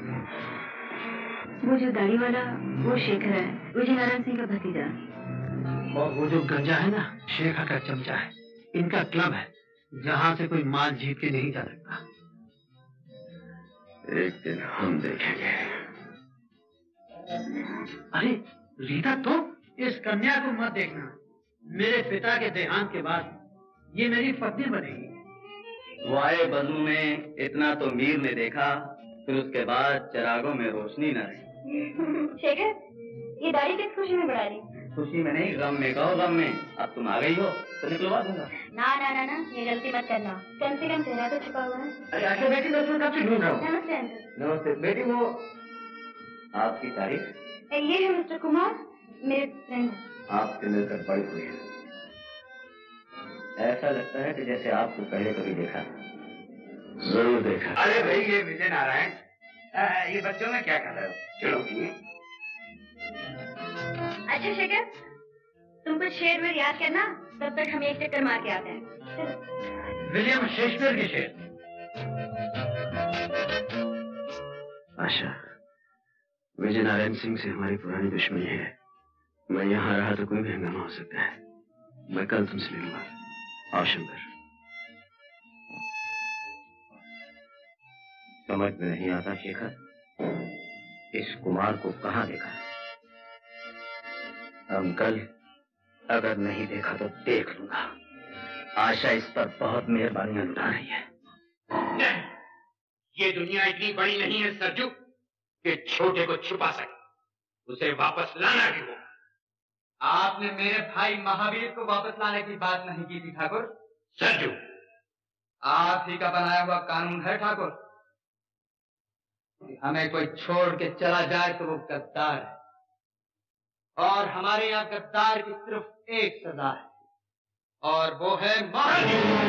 वो जो दाढ़ी वाला वो शेखर है, विजय नारायण सिंह का भतीजा। और वो जो गंजा है ना, शेखर का चमचा है। इनका क्लब है जहाँ से कोई माल जीत के नहीं जा सकता। एक दिन हम देखेंगे। अरे रीता, तो इस कन्या को मत देखना। मेरे पिता के देहांत के बाद ये मेरी पत्नी बनेगी। वाए बजू में इतना तो मीर ने देखा, फिर उसके बाद चिरागों में रोशनी न रही। शेखर, ये दाढ़ी किस खुशी में बढ़ा रही? खुशी में नहीं, गम में। कहो गम में। अब तुम आ गई हो तो निकलवा दूंगा। ना ना ना ना, ये गलती मत करना। कम से कम चेहरा तो छुपा हुआ है। अरे आशा बेटी, मैं तुम्हें कब से ढूंढ रहा हूँ। नमस्ते अंकल। नमस्ते बेटी। वो आपकी तारीफ? ये है मिस्टर कुमार, मेरे फ्रेंड। आपसे मिलकर बड़ी खुशी है। ऐसा लगता है कि जैसे आपको पहले कभी देखा। जरूर देखा। अरे भाई, ये विजय नारायण, ये बच्चों में क्या कर रहे हो? चलो की। अच्छा शेखर, तुम कुछ शेर वेर याद करना, तब तक हम एक चक्कर मार के आते हैं। विलियम शेक्सपियर के शेर। आशा, विजय नारायण सिंह से हमारी पुरानी दुश्मनी है। मैं यहाँ रहा तो कोई भी हंगामा हो सकता है। मैं कल तुमसे मिलूंगा। आओ शंकर। समझ में नहीं आता शेखर, इस कुमार को कहाँ देखा? अंकल, अगर नहीं देखा तो देख लूंगा। आशा इस पर बहुत मेहरबानियां लुटा रही है। नहीं, ये दुनिया इतनी बड़ी नहीं है सरजू कि छोटे को छुपा सके। उसे वापस लाना भी हो। आपने मेरे भाई महावीर को वापस लाने की बात नहीं की थी ठाकुर। सरजू, आप ही का बनाया हुआ कानून है ठाकुर। हमें कोई छोड़ के चला जाए तो वो गद्दार है, और हमारे यहाँ गद्दार की सिर्फ एक सजा है, और वो है मौत।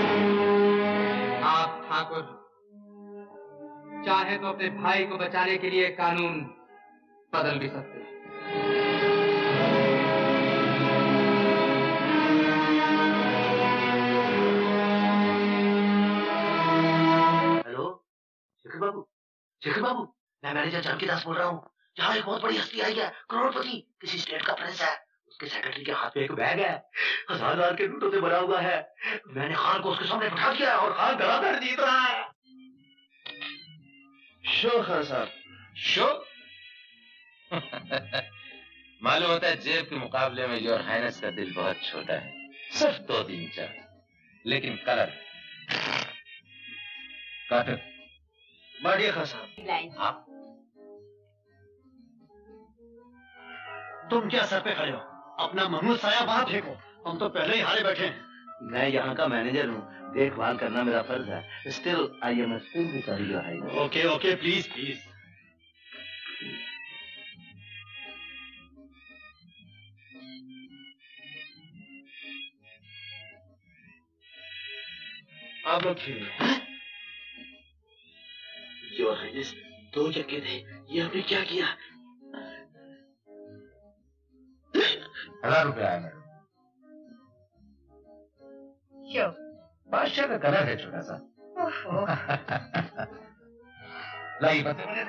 आप ठाकुर चाहे तो अपने भाई को बचाने के लिए कानून बदल भी सकते हैं। हेलो शेखर बाबू, मैं मैनेजर जानकीदास बोल रहा हूँ। यहाँ एक बहुत बड़ी हस्ती आई है, करोड़पति, किसी स्टेट का प्रिंस है। उसके सेक्रेटरी के हाथ में एक बैग है, 1000 के नोटों से भरा हुआ है। मैंने खान को उसके सामने बिठा दिया और खान धड़ाधड़ जीत रहा है। शो खान साहब, शो? मालूम होता है जेब के मुकाबले में योर हाइनेस का दिल बहुत छोटा है। सिर्फ 2-3 इंच, लेकिन कलर कॉटन। बढ़िया खान साहब। हाँ, तुम क्या सर पे खड़े हो? अपना महमूद साया वहाँ फेंको, हम तो पहले ही हारे बैठे हैं। मैं यहाँ का मैनेजर हूँ, देखभाल करना मेरा फर्ज है। Still I am extremely sorry your highness. Okay okay, please please. आप लोग खेलिए। योर हाइनेस, 2 चक्के थे, ये आपने क्या किया? 1000 रुपया आया मैडम। क्यों? बादशाह का कलर है छोटा सा। लाइए बता मुझे।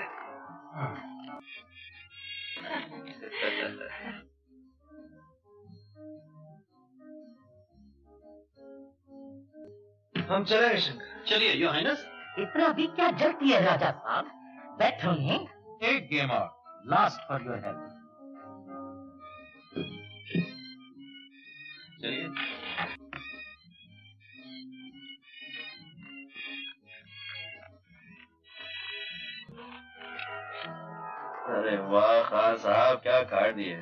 हम चले गए शंकर। चलिए योर हाइनेस। इतना भी क्या जल्दी है राजा साहब, बैठिए। एक गेम और, लास्ट फॉर योर हेल्प। चलिए। अरे वाह खान साहब, क्या काट दिए।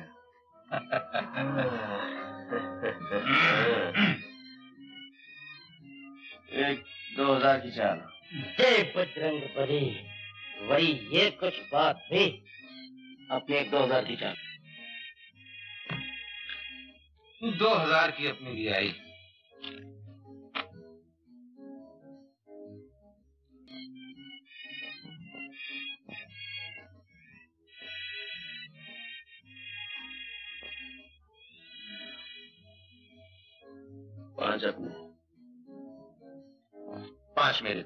1-2000 की चाल। जय बजरंग बली, वही ये कुछ बात हुई। अपने 1-2000 की चाल। 2000 की अपनी भी आई। पांच अपने, 5 मेरे।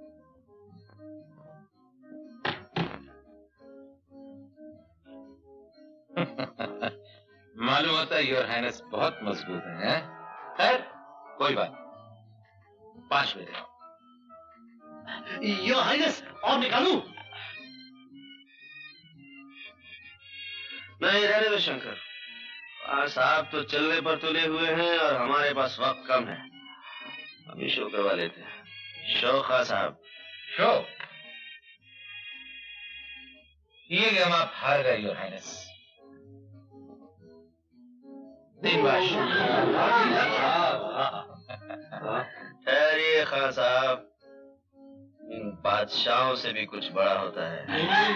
मालूम होता है योर हाइनेस बहुत मजबूत है। खैर कोई बात, 5 मेरे। योर हाइनेस, और निकालूं? नहीं रहने दो शंकर। साहब तो चलने पर तुले हुए हैं और हमारे पास वक्त कम है। हम ही शो करवा लेते हैं। शो खान साहब। शो? ये गेम आप हार गए योर हाइनेस। ठहरिए खान साहब, इन बादशाहों से भी कुछ बड़ा होता है।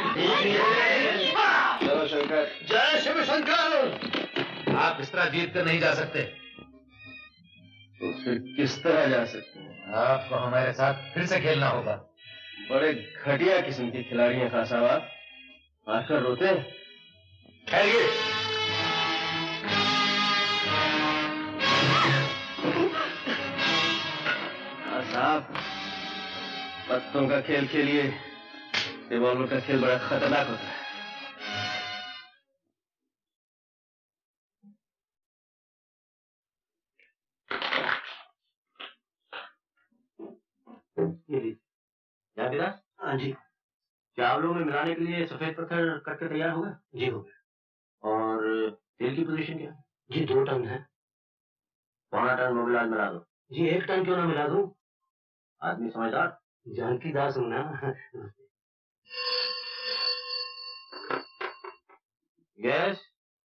चलो शंकर। जय शिव शंकर। आप इस तरह जीत कर नहीं जा सकते। तो फिर किस तरह जा सकते हैं? आपको हमारे साथ फिर से खेलना होगा। बड़े घटिया किस्म के खिलाड़ी हैं खान साहब आप, आकर रोते हैं। ठहरिए। साहब, पत्तों का खेल खेलिए, रिवॉल्वर का खेल बड़ा खतरनाक होता है। जावेदास? हाँ जी। चावलों में मिलाने के लिए सफेद पत्थर कट तैयार हो गया? जी हो गया। और तेल की पोजीशन क्या है? जी 2 टन है। 1.25 टन मोबिलाज मिला दो। जी 1 टन क्यों ना मिला दूं? आदमी समझदार। जानकी दास हूं ना। यस,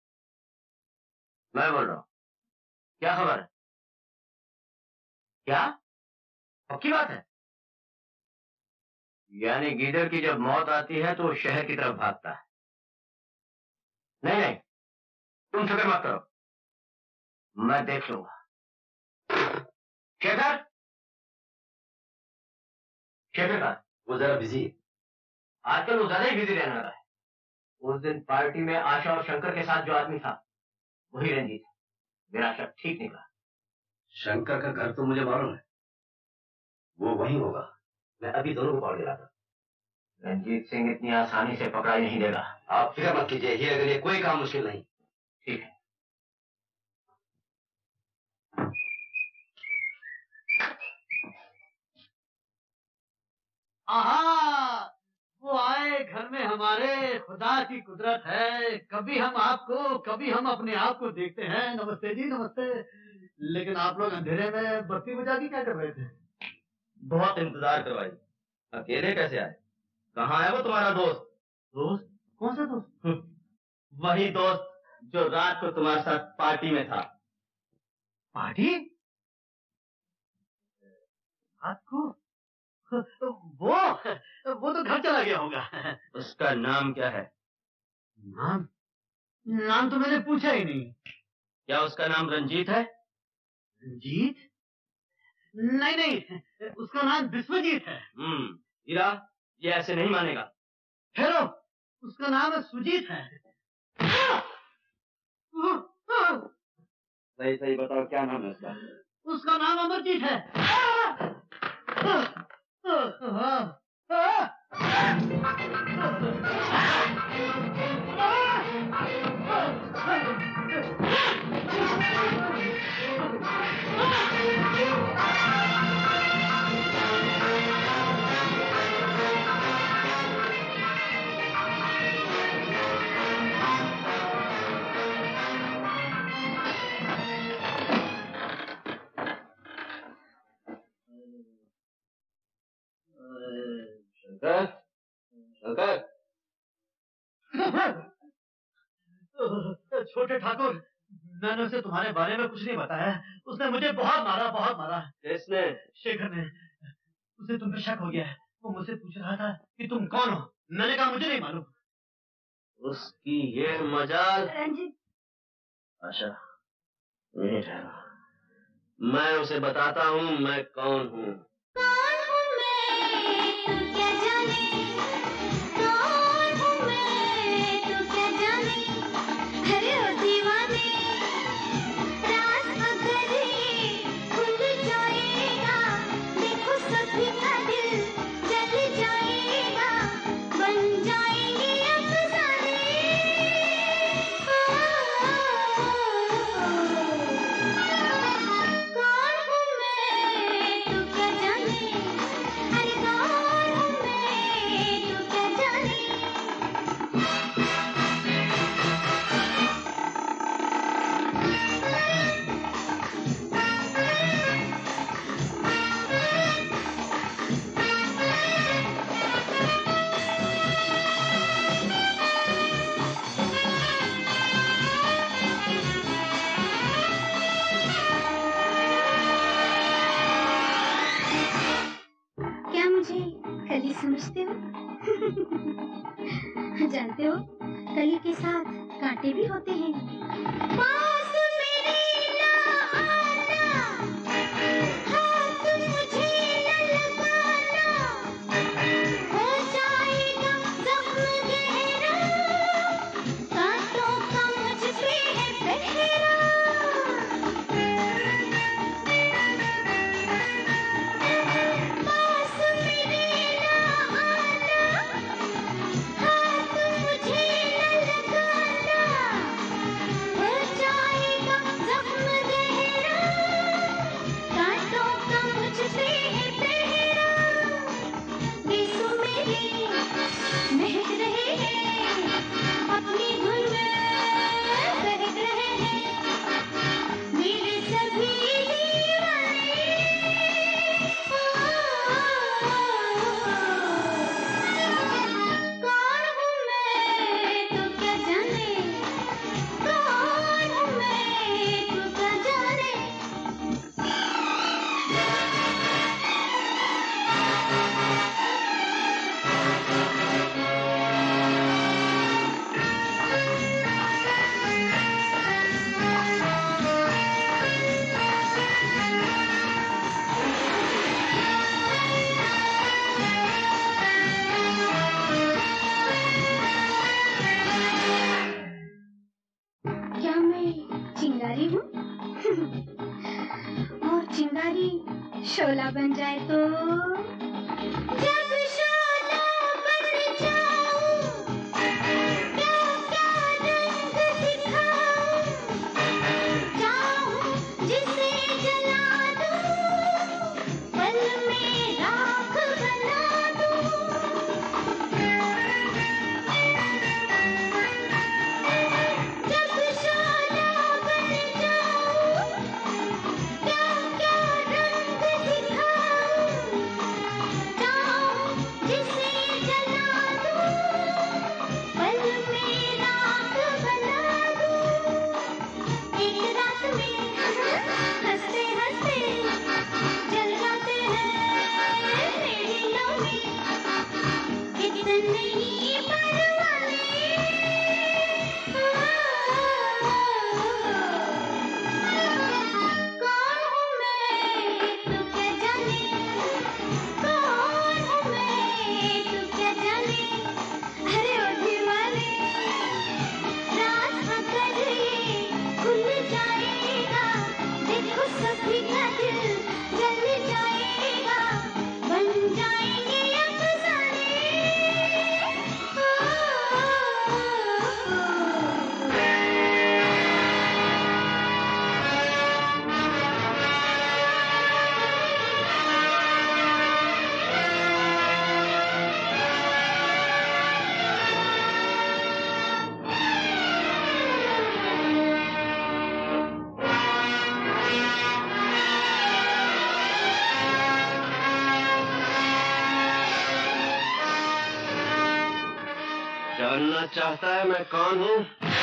मैं बोल रहा हूँ। क्या खबर है? क्या पक्की बात है? यानी गीदड़ की जब मौत आती है तो वो शहर की तरफ भागता है। नहीं नहीं, तुम फिक्र मत करो, मैं देख लूंगा। शेखर, शेखर का वो जरा बिजी है आजकल, वो ज्यादा ही बिजी रहने लगा है। उस दिन पार्टी में आशा और शंकर के साथ जो आदमी था वही रंजीत है। मेरा शक ठीक निकला। शंकर का घर तो मुझे मालूम है, वो वहीं होगा। मैं अभी दोनों को पकड़ के लाता। रंजीत सिंह इतनी आसानी से पकड़ाई नहीं देगा। आप फिक्र मत कीजिए, ये अगर ये कोई काम मुश्किल नहीं। ठीक है। आहा, वो आए घर में हमारे, खुदा की कुदरत है। कभी हम आपको, कभी हम अपने आप को देखते हैं। नमस्ते जी, नमस्ते। लेकिन आप लोग अंधेरे में बत्ती बुझा के क्या कर रहे थे? बहुत इंतजार करवाई, अकेले कैसे आए? कहाँ है वो तुम्हारा दोस्त? दोस्त? कौन सा दोस्त? वही दोस्त जो रात को तुम्हारे साथ पार्टी में था। पार्टी? रात को? वो तो घर चला गया होगा। उसका नाम क्या है? नाम? नाम तो मैंने पूछा ही नहीं। क्या उसका नाम रंजीत है? रंजीत? नहीं नहीं, उसका नाम विश्वजीत है। हीरा, ये ऐसे नहीं मानेगा। ठहरो, उसका नाम है सुजीत है। सही सही बताओ, क्या नाम है उसका? उसका नाम अमरजीत है। शंकर, शंकर। छोटे ठाकुर, मैंने उसे तुम्हारे बारे में कुछ नहीं बताया। उसने मुझे बहुत मारा, बहुत मारा। किसने? शेखर ने। उसे तुम पे शक हो गया है। वो मुझसे पूछ रहा था कि तुम कौन हो। मैंने कहा मुझे नहीं मालूम। उसकी ये मजाल। रंजित। आशा, यहीं ठहरो, मैं उसे बताता हूँ मैं कौन हूँ। कौन हूँ मैं, तू क्या जाने। कौन हूँ मैं, तू क्या जाने। अरे ओ दीवाने, राज अगर खुल जाएगा, देखो सभी का दिल जल जाएगा, बन जाएंगे अफसाने। कौन हूँ मैं, तू क्या जाने। अरे कौन हूँ मैं, तू क्या जाने। क्या मुझे कली समझते हो? जानते हो, कली के साथ कांटे भी होते हैं। पास मेरे ना आना, हाथ मुझे न लगाना, हो जाएगा जख्म गहरा, कांटों का मुझ पे है पहरा। पास मेरे ना आना, हाथ मुझे न लगाना, हो जाएगा जख्म गहरा, कांटों का मुझ पे है पहरा। बेसु मेरे महक रहे हैं, अपनी धुन में बहक रहे हैं, मेरे सभी दीवाने। कौन हूँ मैं, तू क्या जाने। कौन हूँ मैं, तू क्या जाने। क्या मैं चिंगारी हूँ? और चिंगारी शोला बन जाए तो? जब शोला बन जाऊं, क्या क्या रंग दिखाऊं, चाहूं जिसे जला दूं, पल में राख बना दूं। जब शोला बन जाऊं, क्या क्या रंग दिखाऊं, चाहूं जिसे जला दूं, पल में राख बना दूं। एक रात में हंसते हंसते जल जाते हैं मेरी लौनी, इतने ही परवाने। कौन हूँ मैं, तू क्या जाने। कौन हूँ मैं, तू क्या जाने। जानना चाहता है मैं कौन हूँ?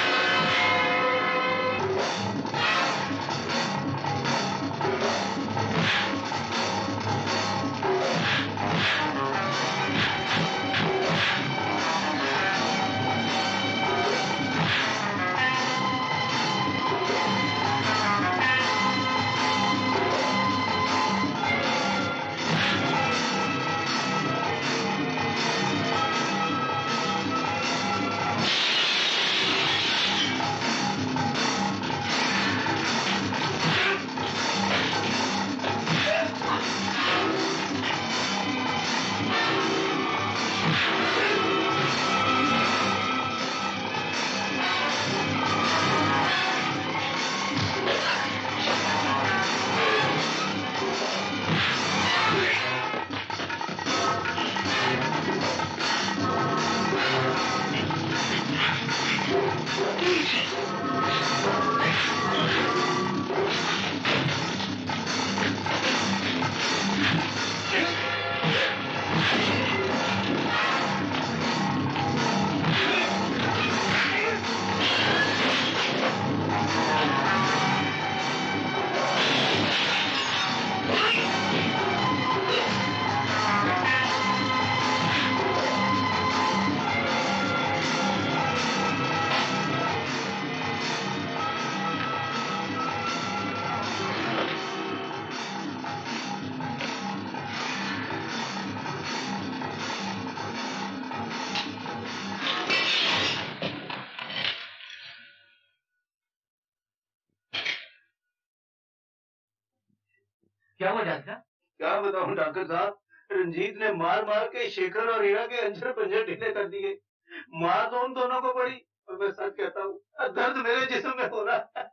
क्या हुआ जानता? क्या बताऊं डॉक्टर साहब, रंजीत ने मार मार के शेखर और हीरा के अंजर पंजर ढीले कर दिए। मार तो उन दोनों को पड़ी, और मैं सच कहता हूँ दर्द मेरे जिस्म में हो रहा है।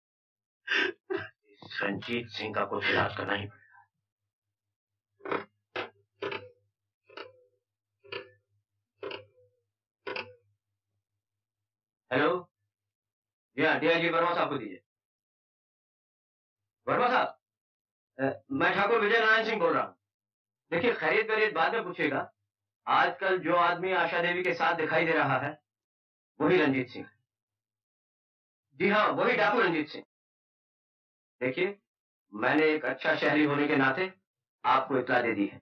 रंजीत सिंह का कुछ इलाज करना ही पड़ेगा। हेलो, जी हाँ, डीआईजी वर्मा साहब को दीजिए। वर्मा साहब, मैं ठाकुर विजय नारायण सिंह बोल रहा हूँ। देखिए, खरीद वरीद बाद में पूछिएगा। आजकल जो आदमी आशा देवी के साथ दिखाई दे रहा है वही रंजीत सिंह। जी हाँ, वही डाकू रंजीत सिंह। देखिए, मैंने एक अच्छा शहरी होने के नाते आपको इत्तला दे दी है।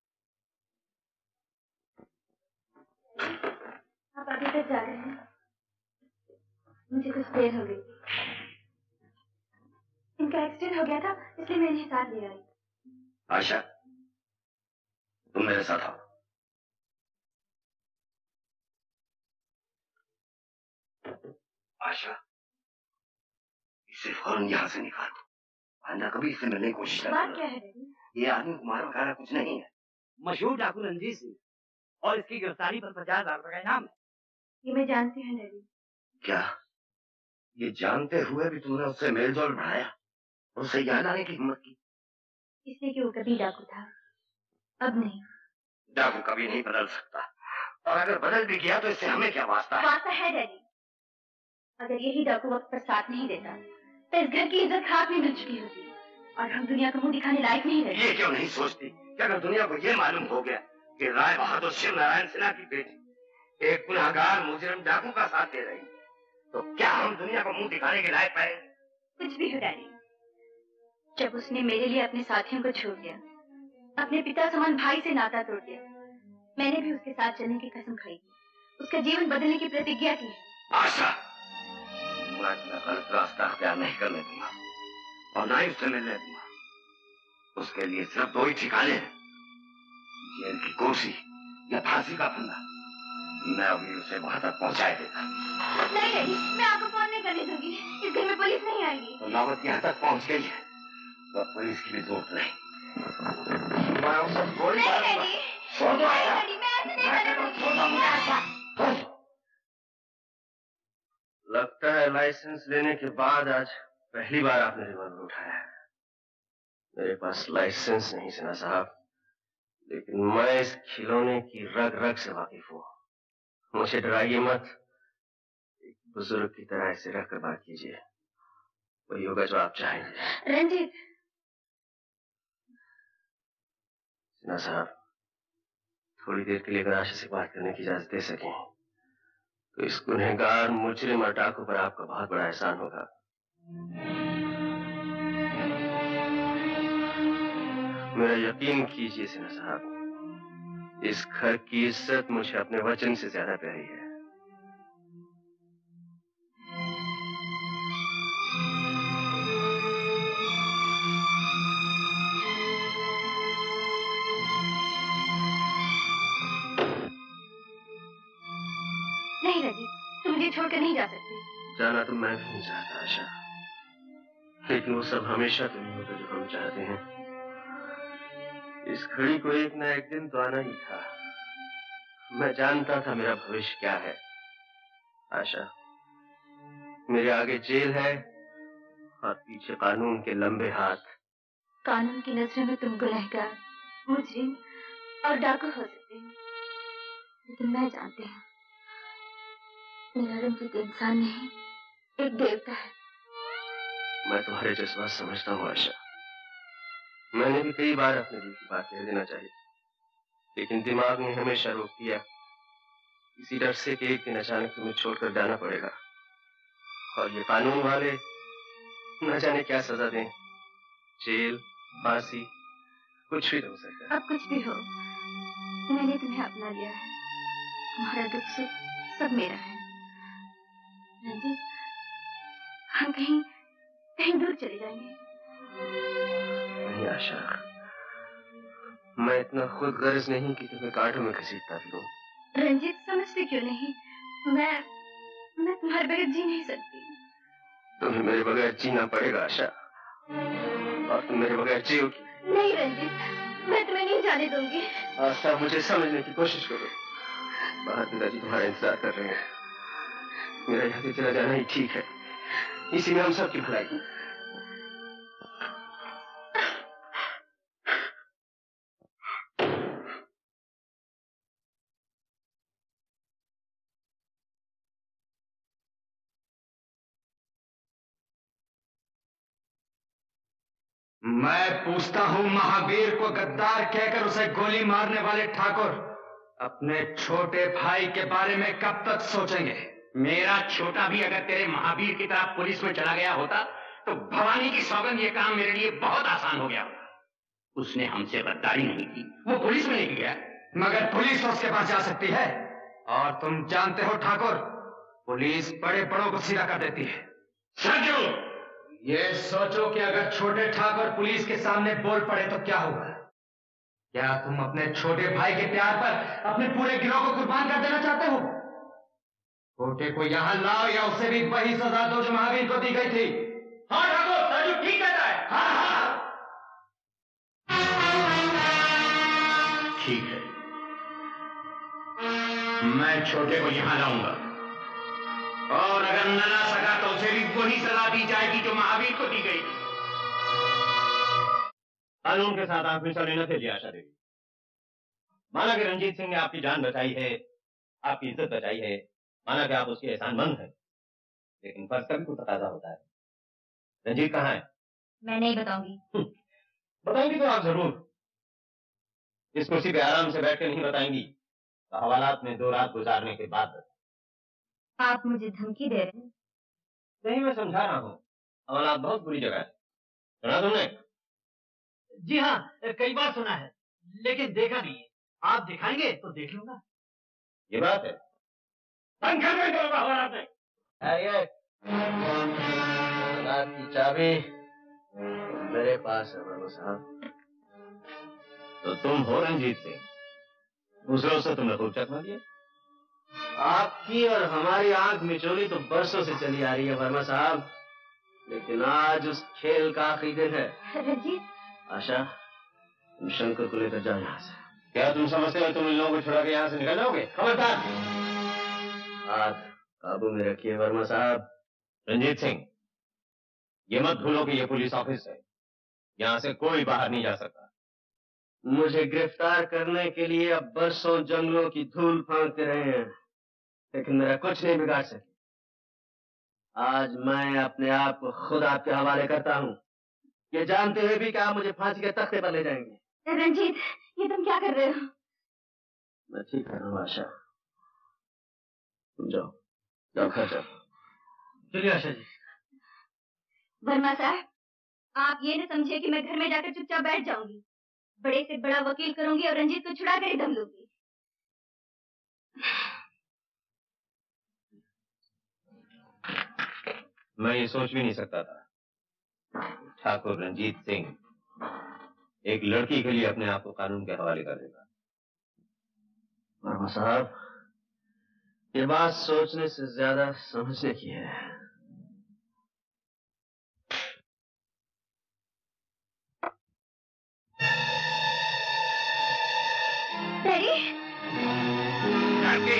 आप अभी तक जा रहे हैं? मुझे कुछ देर हो गई। इनका एक्सीडेंट हो गया था, इसलिए मैं इन्हें साथ ले आई। आशा, तुम मेरे साथ आओ। आशा, इसे फौरन यहाँ से निकालो। आंदा कभी इससे मिलने की कोशिश न बात क्या है डैडी? ये आदमी कुमार वगैरह कुछ नहीं है। मशहूर डाकू रंजीत सिंह, और इसकी गिरफ्तारी पर 50,000 रुपए का इनाम है। ये मैं जानती हूँ डैडी। क्या ये जानते हुए भी तुमने उससे मेलजोल बढ़ाया, उससे यहाँ लाने की हिम्मत की? इसलिए कि वो कभी डाकू था, अब नहीं। डाकू कभी नहीं बदल सकता, और अगर बदल भी गया तो इससे हमें क्या वास्ता है? वास्ता है डैडी। अगर यही डाकू वक्त पर साथ नहीं देता तो इस घर की इज्जत खाक में मिल चुकी होती, और हम दुनिया को मुंह दिखाने लायक नहीं रहते। ये क्यों नहीं सोचती कि अगर दुनिया को ये मालूम हो गया कि राय बहादुर शिव नारायण सिन्हा की बेटी एक गुनहगार मुजरिम डाकू का साथ दे रही, तो क्या हम दुनिया को मुंह दिखाने के लायक पाए? कुछ भी हो डैडी, जब उसने मेरे लिए अपने साथियों को छोड़ दिया, अपने पिता समान भाई से नाता तोड़ दिया, मैंने भी उसके साथ चलने की कसम खाई, उसका जीवन बदलने की प्रतिज्ञा की है। आशा, मैं अपना गलत रास्ता अख्तियार नहीं करने दूंगा, और ना ही उससे मिलने दूंगा। उसके लिए सिर्फ दो ही ठिकाने हैं, जेल की कुर्सी या फांसी का फंदा। मैं अभी उसे वहां तक पहुंचाए देता। नहीं डैडी, मैं आपको फोन नहीं करने दूंगी। इस घर में पुलिस नहीं आएगी। तो नौबत यहाँ तक पहुंच गई है, तो पुलिस की भी जरूरत नहीं। मैं उसे गोली मारूंगा। छोड़ दो आशा। लगता है लाइसेंस लेने के बाद आज पहली बार आपने रिवॉल्वर उठाया है। मेरे पास लाइसेंस नहीं सिन्हा साहब, लेकिन मैं इस खिलौने की रग रग से वाकिफ हूँ। मुझे डराइए मत, एक बुजुर्ग की तरह ऐसे रखकर बात कीजिए, वही होगा जो आप चाहेंगे। रंजीत। सिन्हा साहब, थोड़ी देर के लिए अगर आशा से बात करने की इजाजत दे सकें तो इस गुनहगार मुजरिम और डाकू पर आपका बहुत बड़ा एहसान होगा। मेरा यकीन कीजिए सिन्हा साहब, इस घर की इज्जत मुझे अपने वचन से ज्यादा प्यारी है। नहीं रंजीत, तुम मुझे छोड़कर नहीं जा सकते। जाना तो मैं भी नहीं चाहता आशा, लेकिन वो सब हमेशा तो नहीं होता जो हम चाहते हैं। इस घड़ी को एक ना एक दिन तो आना ही था। मैं जानता था मेरा भविष्य क्या है। आशा, मेरे आगे जेल है और पीछे कानून के लंबे हाथ। कानून की नजरों में तुम गुनहगार, मुजरिम और डाकू हो सकते हो, लेकिन मैं जानती हूँ मेरा रंजीत इंसान नहीं, एक देवता है। मैं तुम्हारे जज्बात समझता हूँ आशा। मैंने भी कई बार अपने दिल की बात कह देना चाहिए, लेकिन दिमाग ने हमेशा रोक दिया, इसी डर से कि एक दिन अचानक तुम्हें छोड़कर जाना पड़ेगा और ये कानून वाले न जाने क्या सजा दें, जेल, फांसी, कुछ भी हो सकता है। अब कुछ भी हो, मैंने तुम्हें अपना लिया है। तुम्हारा दुख सुख सब मेरा है। रंजीत, हम कहीं कहीं दूर चले जाएंगे। नहीं आशा, मैं इतना खुद गर्ज नहीं कि तुम्हें कांटों में घसीटता फिरूं। रंजीत, समझते क्यों नहीं? मैं तुम्हारे बगैर जी नहीं सकती। तुम्हें मेरे बगैर जीना पड़ेगा आशा, और तुम मेरे बगैर जियोगी। नहीं रंजीत, मैं तुम्हें नहीं जाने दूंगी। आशा, मुझे समझने की कोशिश करो। बाहर पिताजी तुम्हारा इंतजार कर रहे हैं। मेरा यहाँ से चला जाना ही ठीक है, इसी में हम सबकी भलाई। मैं पूछता हूँ, महावीर को गद्दार कहकर उसे गोली मारने वाले ठाकुर अपने छोटे भाई के बारे में कब तक सोचेंगे? मेरा छोटा भी अगर तेरे महावीर की तरह पुलिस में चला गया होता तो भवानी की सौगंध ये काम मेरे लिए बहुत आसान हो गया होता। उसने हमसे गद्दारी नहीं की, वो पुलिस में नहीं गया। मगर पुलिस तो उसके पास जा सकती है, और तुम जानते हो ठाकुर, पुलिस बड़े बड़ों को सीधा कर देती है। सरजू, ये सोचो कि अगर छोटे ठाकुर पुलिस के सामने बोल पड़े तो क्या होगा? क्या तुम अपने छोटे भाई के प्यार पर अपने पूरे गिरोह को कुर्बान कर देना चाहते हो? छोटे को यहाँ लाओ या उसे भी वही सजा दो जो महावीर को दी गई थी। हाँ ठाकुर, सरजू ठीक कहता है। हाँ हाँ, ठीक है, मैं छोटे को यहाँ लाऊंगा, और अगर न ला सका तो उसे भी वही सजा दी जाएगी जो महावीर को दी गई। कानून के साथ आप हमेशा लेना थे आशा देवी। माना कि रंजीत सिंह ने आपकी जान बचाई है, आपकी इज्जत बचाई है, माना कि आप उसके एहसानमंद हैं, लेकिन फर्ज का भी कुछ तकाजा होता है। रंजीत कहाँ है? मैं नहीं बताऊंगी। बताएंगी तो आप जरूर। इस कुर्सी पे आराम से बैठ के नहीं बताएंगी तो हवालात में 2 रात गुजारने के बाद। आप मुझे धमकी दे रहे हैं? नहीं, मैं समझा रहा हूँ, हवालात बहुत बुरी जगह है। सुना तुमने? जी हाँ, कई बार सुना है, लेकिन देखा नहीं है। आप दिखाएंगे तो देख लूंगा। ये बात है। बंद कर दो हवालात में। रात की चाबी मेरे पास है बाबू साहब। तो तुम हो रंजीत सिंह, दूसरों से तुमने खूब चकमा दिया। आपकी और हमारी आंख मिचोली तो बरसों से चली आ रही है वर्मा साहब, लेकिन आज उस खेल का आखिरी दिन है। रंजीत, आशा, तुम शंकर को लेकर जाओ यहाँ से। क्या तुम समझते हो तुम इन लोगों को छुड़ा के यहाँ से निकल जाओगे? खबरदार! हाथ काबू में रखिए वर्मा साहब। रंजीत सिंह, ये मत भूलो कि ये पुलिस ऑफिस है, यहाँ से कोई बाहर नहीं जा सकता। मुझे गिरफ्तार करने के लिए अब बरसों जंगलों की धूल फांकते रहे हैं, लेकिन मेरा कुछ नहीं बिगाड़ सके। आज मैं अपने आप को खुद आपके हवाले करता हूँ, ये जानते हुए भी कि आप मुझे फांसी के तख्ते पर ले जाएंगे। रंजीत, ये तुम क्या कर रहे हो? मैं ठीक कर रहा हूँ आशा, तुम जाओ। चलिए आशा जी। वर्मा साहब, आप ये न समझे कि मैं घर में जाकर चुपचाप बैठ जाऊंगी। बड़े से बड़ा वकील करूंगी और रंजीत को छुड़ा कर ही दम लूंगी। मैं ये सोच भी नहीं सकता था ठाकुर रंजीत सिंह एक लड़की के लिए अपने आप को कानून के हवाले कर देगा। वर्मा साहब, ये बात सोचने से ज्यादा समझने की है। लड़की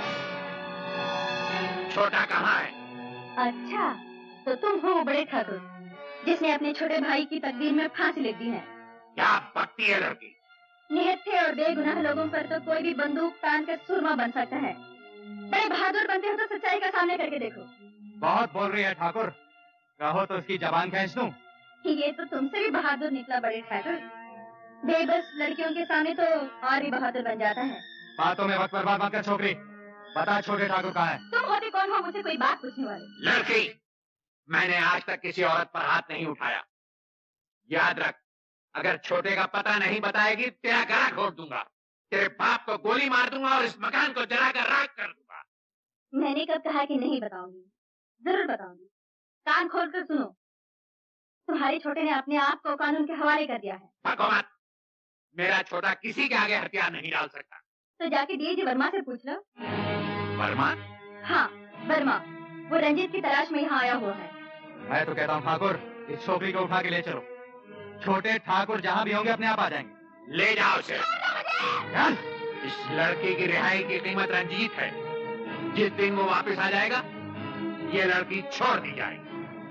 छोटा कहाँ है? अच्छा, तो तुम हो बड़े ठाकुर जिसने अपने छोटे भाई की तकदीर में फांसी लिख दी है। क्या बकती है लड़की? निहत्थे और बेगुनाह लोगों पर तो कोई भी बंदूक तान कर सुरमा बन सकता है। बड़े बहादुर बनते हो तो सच्चाई का सामने करके देखो। बहुत बोल रही है ठाकुर, कहो तो उसकी जबान खींच दूं। ये तो तुमसे भी बहादुर निकला बड़े ठाकुर। बेबस लड़कियों के सामने तो और भी बहादुर बन जाता है। बातों में वक्त बर्बाद मत कर छोकरी, बता छोटे ठाकुर कहाँ है? तुम होते कौन हो मुझसे कोई बात पूछने वाले? लड़की, मैंने आज तक किसी औरत पर हाथ नहीं उठाया। याद रख, अगर छोटे का पता नहीं बताएगी तेरा गला घोट दूंगा, तेरे बाप को गोली मार दूंगा और इस मकान को जलाकर राख कर दूंगा। मैंने कब कहा कि नहीं बताऊंगी? जरूर बताऊंगी। कान खोल कर सुनो, तुम्हारे छोटे ने अपने आप को कानून के हवाले कर दिया है। भगो मत, मेरा छोटा किसी के आगे हथियार नहीं डाल सकता। तो जाके डीएजी वर्मा से पूछ लो। वर्मा? हाँ, वर्मा। वो रंजीत की तलाश में यहाँ आया हुआ है। मैं तो कहता हूँ ठाकुर, इस छोकरी को उठा के ले चलो। छोटे ठाकुर जहाँ भी होंगे अपने आप आ जाएंगे। ले जाओ उसे। इस लड़की की रिहाई की कीमत रंजीत है। जिस दिन वो वापस आ जाएगा, ये लड़की छोड़ दी जाएगी।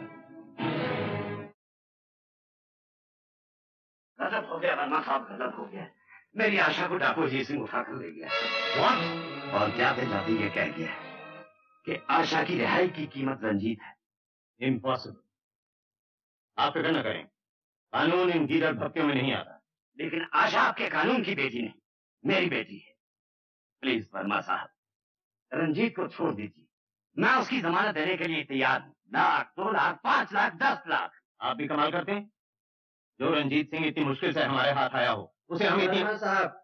गजब हो गया वर्मा साहब, गजब हो गया। मेरी आशा को डाकू जी सिंह उठा कर ले गया। What? और जाते जाते ये कह गया कि आशा की रिहाई की कीमत रंजीत है। इम्पॉसिबल। आप फिक्र न करें, कानून इन गीदड़ भक्तियों में नहीं आता। लेकिन आशा आपके कानून की बेटी नहीं, मेरी बेटी है। प्लीज वर्मा साहब, रंजीत को छोड़ दीजिए। मैं उसकी जमानत देने के लिए तैयार हूँ। 1 लाख, 2 लाख, 5 लाख, 10 लाख। आप भी कमाल करते हैं। जो रंजीत सिंह इतनी मुश्किल से हमारे हाथ आया हो, उसे हम इतनी... साहब,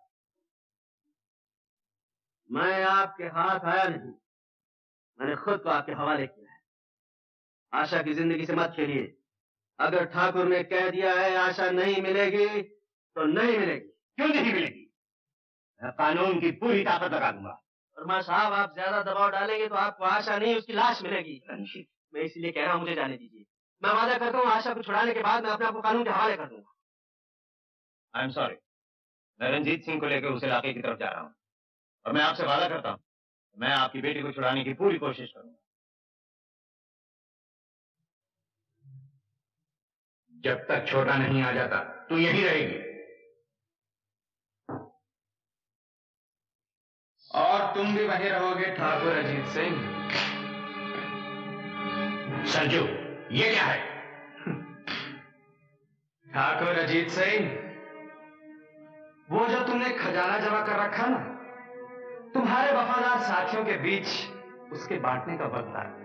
मैं आपके हाथ आया नहीं, मैंने खुद को आपके हवाले किया है। आशा की जिंदगी से मत खेलिए। अगर ठाकुर ने कह दिया है आशा नहीं मिलेगी तो नहीं मिलेगी। क्यों नहीं मिलेगी? मैं कानून की पूरी ताकत लगा दूंगा। वर्मा साहब, आप ज्यादा दबाव डालेंगे तो आपको आशा नहीं उसकी लाश मिलेगी। मैं इसलिए कह रहा हूँ, मुझे जाने दीजिए। मैं वादा करता हूँ आशा को छुड़ाने के बाद मैं अपने आप को कानून के हवाले कर दूंगा। आई एम सॉरी, मैं रंजीत सिंह को लेकर उस इलाके की तरफ जा रहा हूँ और मैं आपसे वादा करता हूँ मैं आपकी बेटी को छुड़ाने की पूरी कोशिश करूंगा। जब तक छोटा नहीं आ जाता तू यहीं रहेगी। और तुम भी वहीं रहोगे ठाकुर अजीत सिंह। संजू, ये क्या है? ठाकुर अजीत सिंह, वो जो तुमने खजाना जमा कर रखा ना, तुम्हारे वफादार साथियों के बीच उसके बांटने का वक्त आ गया।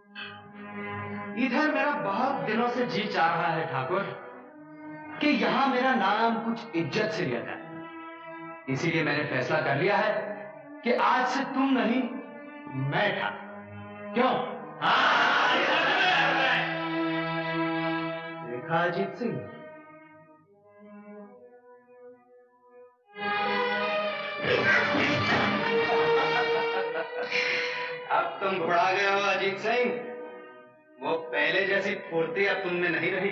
इधर मेरा बहुत दिनों से जी चाह रहा है ठाकुर कि यहां मेरा नाम कुछ इज्जत से लिया जाए। इसीलिए मैंने फैसला कर लिया है कि आज से तुम नहीं, मैं ठाकुर। क्यों? देखा अजीत सिंह, अब तुम घुड़ा गए हो अजीत सिंह। वो पहले जैसी फुर्ती अब तुमने नहीं रही।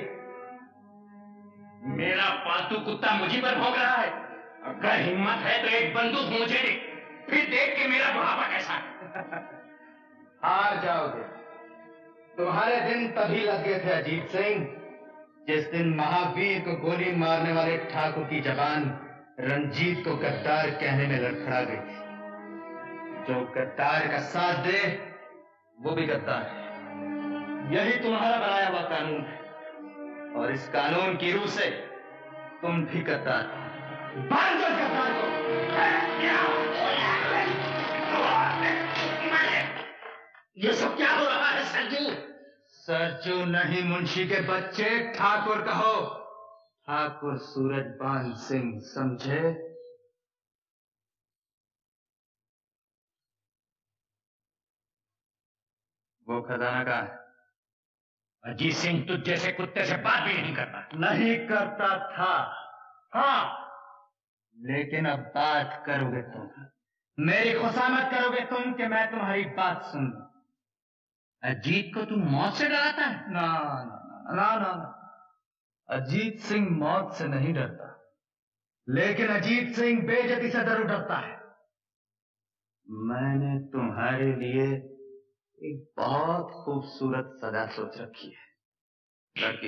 मेरा पालतू कुत्ता मुझी पर भौंक रहा है। अगर हिम्मत है तो एक बंदूक मुझे दे, फिर देख के मेरा बुढ़ापा कैसा है। हार जाओगे। तुम्हारे दिन तभी लग गए थे अजीत सिंह, जिस दिन महावीर को गोली मारने वाले ठाकुर की जबान रंजीत को गद्दार कहने में लड़खड़ा गई। जो गद्दार का साथ दे वो भी गद्दार है। यही तुम्हारा बनाया हुआ कानून है और इस कानून की रूह से तुम भी गद्दार हो। बांध दो गद्दार को। ये सब क्या हो रहा है सरजू? सरजू नहीं, मुंशी के बच्चे, ठाकुर कहो। ठाकुर सूरजबान सिंह, समझे? वो खजाना कहाँ है? अजीत सिंह तुझ जैसे कुत्ते से बात भी नहीं करता। नहीं करता था, हाँ, लेकिन अब बात करोगे तुम, मेरी खुशामद करोगे तुम कि मैं तुम्हारी बात सुन लूं। अजीत को तुम मौत से डराता है? ना ना ना ना ना, अजीत सिंह मौत से नहीं डरता, लेकिन अजीत सिंह बेइज्जती से जरूर डरता है। मैंने तुम्हारे लिए एक बहुत खूबसूरत सजा सोच रखी है, लड़की।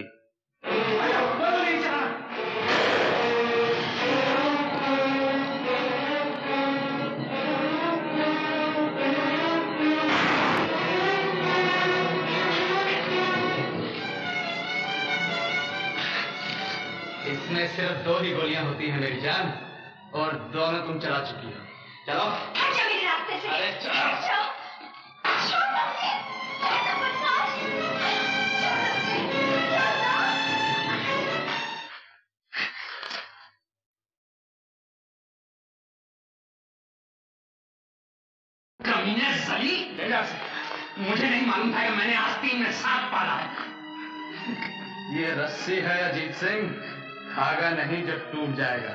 इसमें सिर्फ 2 ही गोलियां होती हैं मेरी जान, और दोनों तुम चला चुकी हो। चलो मेरे रास्ते से। अरे चलो। कमीने सली, मुझे नहीं मालूम था कि मैंने आस्तीन में सांप पाला है। ये रस्सी है अजीत सिंह, धागा नहीं जो टूट जाएगा।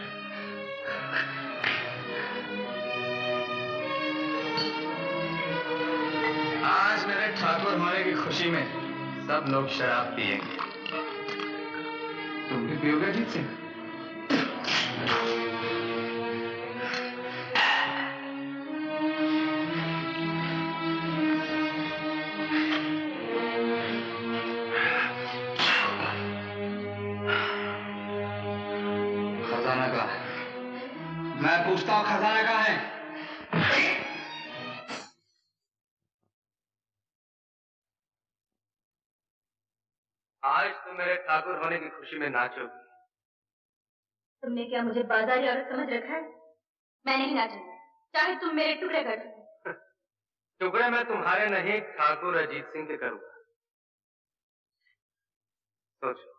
आज मेरे ठाकुर होने की खुशी में सब लोग शराब पिएंगे। तुम भी पियोगे अजीत सिंह? खजाना कहाँ है? मैं पूछता हूँ, खजाना कहाँ है? आज तुम मेरे ठाकुर होने की खुशी में नाचोगी। तुमने क्या मुझे बाजारी औरत समझ रखा है? मैं नहीं नाचूंगी, चाहे तुम मेरे टुकड़े कर दो। टुकड़े मैं तुम्हारे नहीं, ठाकुर अजीत सिंह के करूंगा। सोचो।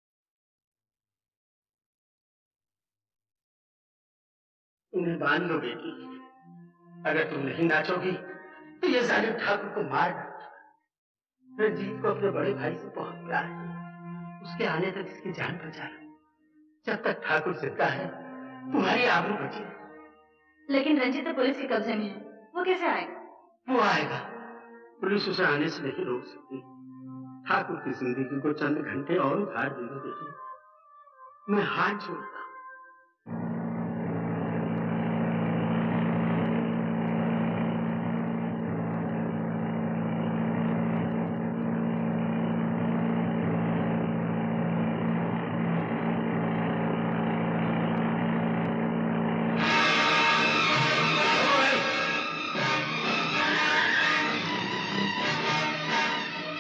उन्हें मान लो बेटी, अगर तुम नहीं नाचोगी तो ये जालिम ठाकुर को मार डालेगा। रंजीत को अपने बड़े भाई से बहुत प्यार है, उसके आने तक इसकी जान बचा लो। जब तक ठाकुर जिंदा है तुम्हारी आबरू बची है। लेकिन रंजीत तो पुलिस के कब्जे में है, वो कैसे आएगा? वो आएगा, पुलिस उसे आने से नहीं रोक सकती। ठाकुर की जिंदगी को चंद घंटे और उधार दे दो बेटी, मैं हाथ जोड़ता हूं।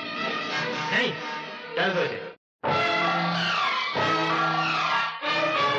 चल दो।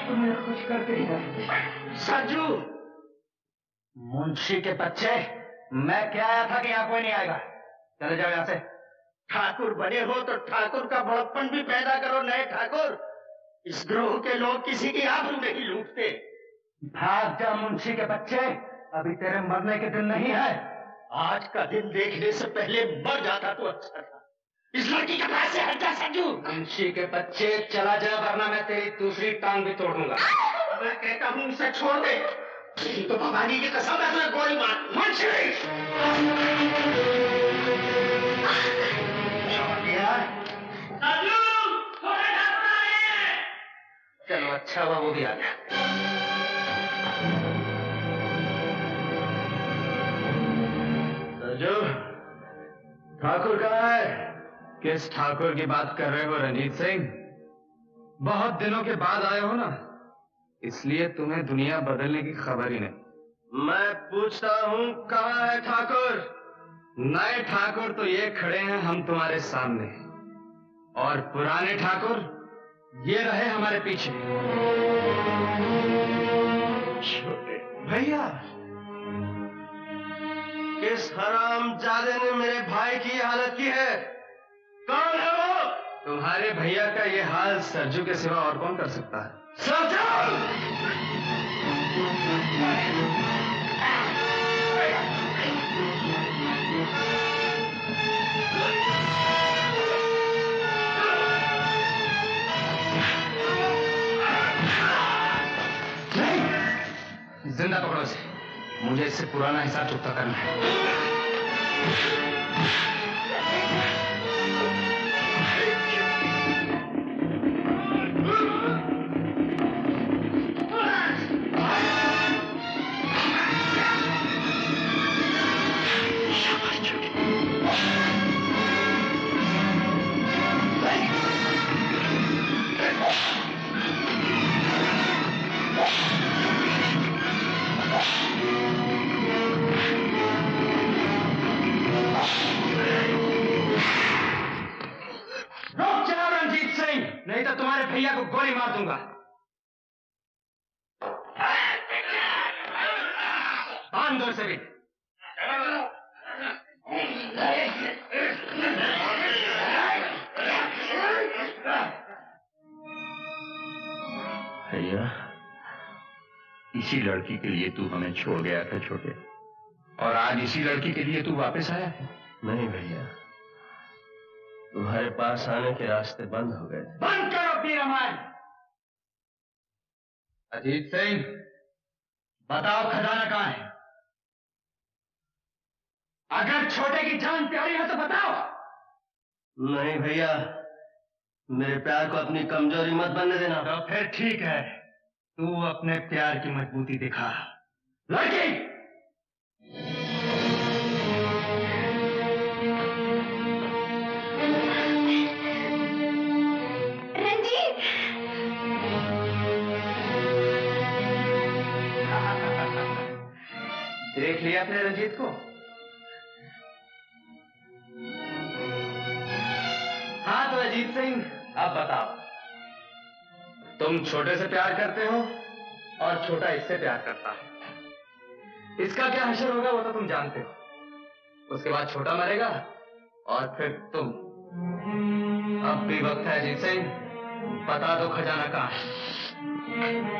तुम्हें कुछ करके ही रहेंगे। सरजू, मुंशी के बच्चे, मैं क्या आया था कि यहाँ कोई नहीं आएगा। चले जाओ यहाँ से। ठाकुर बने हो तो ठाकुर का बड़प्पन भी पैदा करो। नए ठाकुर, इस ग्रोह के लोग किसी की आबरू नहीं लूटते। भाग जा मुंशी के बच्चे, अभी तेरे मरने के दिन नहीं है। आज का दिन देखने से पहले मर जाता तो अच्छा था। इस लड़की के पास से हट जा संजू। मुंशी के बच्चे चला जा, वरना मैं तेरी दूसरी टांग भी तोड़ दूंगा। मैं कहता हूँ उसे छोड़ दे, नहीं तो भवानी की कसम है तुम्हें गोली मार। मुंशी छोड़ दिया। चलो अच्छा हुआ वो भी आ गया। जो ठाकुर कहाँ है? किस ठाकुर की बात कर रहे हो रंजीत सिंह? बहुत दिनों के बाद आए हो ना, इसलिए तुम्हें दुनिया बदलने की खबर ही नहीं। मैं पूछता हूँ कहाँ है ठाकुर? नए ठाकुर तो ये खड़े हैं हम तुम्हारे सामने, और पुराने ठाकुर ये रहे हमारे पीछे। छोटे भैया, किस हरामजादे ने मेरे भाई की हालत की है? कौन है वो? तुम्हारे भैया का ये हाल सरजू के सिवा और कौन कर सकता है? सरजू! जिंदा पकड़ो इसे, मुझे इससे पुराना हिसाब चुकता करना है। नहीं तो तुम्हारे भैया को गोली मार दूंगा। बांध दो इसे भी। भैया, इसी लड़की के लिए तू हमें छोड़ गया था छोटे, और आज इसी लड़की के लिए तू वापस आया है? नहीं भैया, तुम्हारे पास आने के रास्ते बंद हो गए। बंद करो अपनी रामायण। अजीत सिंह, बताओ खजाना कहाँ है? अगर छोटे की जान प्यारी है तो बताओ। नहीं भैया, मेरे प्यार को अपनी कमजोरी मत बनने देना। तो फिर ठीक है, तू अपने प्यार की मजबूती दिखा। लड़की, देख लिया आपने रंजीत को? हाँ तो अजीत सिंह, अब बताओ, तुम छोटे से प्यार करते हो और छोटा इससे प्यार करता है। इसका क्या हशर होगा वो तो तुम जानते हो। उसके बाद छोटा मरेगा और फिर तुम। अब भी वक्त है अजीत सिंह, बता दो खजाना कहाँ है।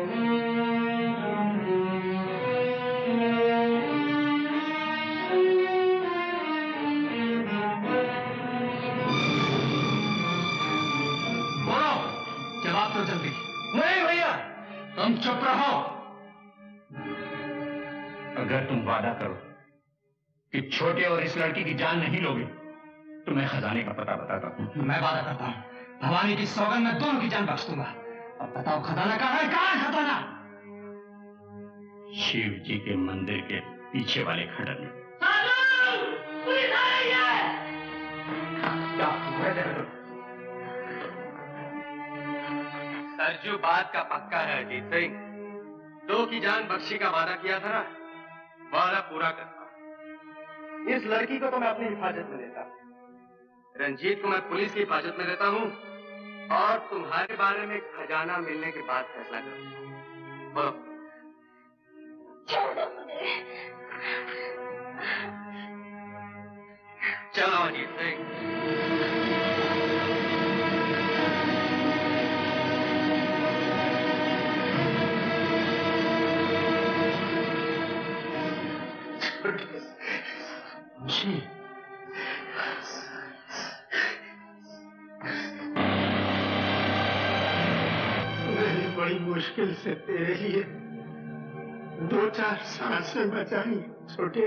तो जल्दी। नहीं भैया, तुम चुप रहो। अगर तुम वादा करो कि छोटे और इस लड़की की जान नहीं लोगे तो मैं खजाने का पता बताता हूँ। मैं वादा करता हूँ, भवानी की सौगंध में दोनों की जान बख्श दूंगा। अब बताओ खजाना कहाँ है? कहाँ है खजाना? शिव जी के मंदिर के पीछे वाले खंडर में। पुलिस आ रही है। क्या? सरजू बात का पक्का है अजीत सिंह। 2 की जान बख्शी का वादा किया था ना, वादा पूरा करता। इस लड़की को तो मैं अपनी हिफाजत में लेता, रंजीत को मैं पुलिस की हिफाजत में लेता हूँ, और तुम्हारे बारे में खजाना मिलने के बाद फैसला करूंगा। बोलो। छोड़ दो मुझे। चलो अजीत सिंह। मैंने बड़ी मुश्किल से तेरे लिए 2-4 सांसें बचाई छोटे।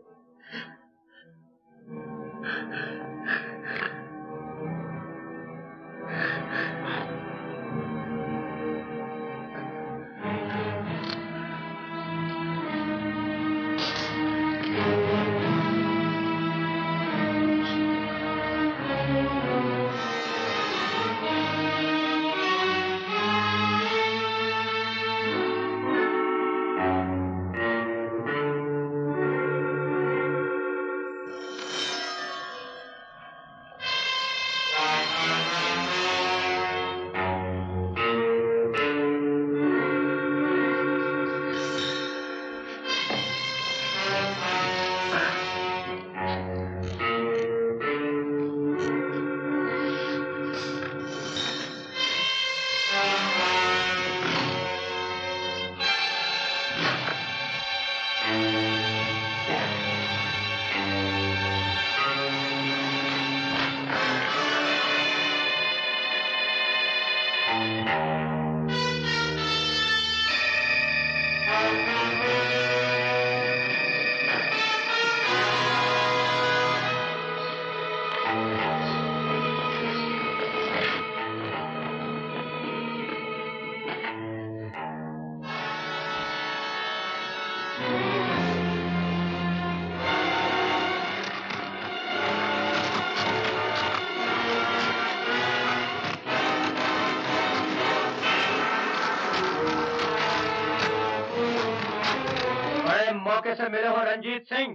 से मिले हो रंजीत सिंह,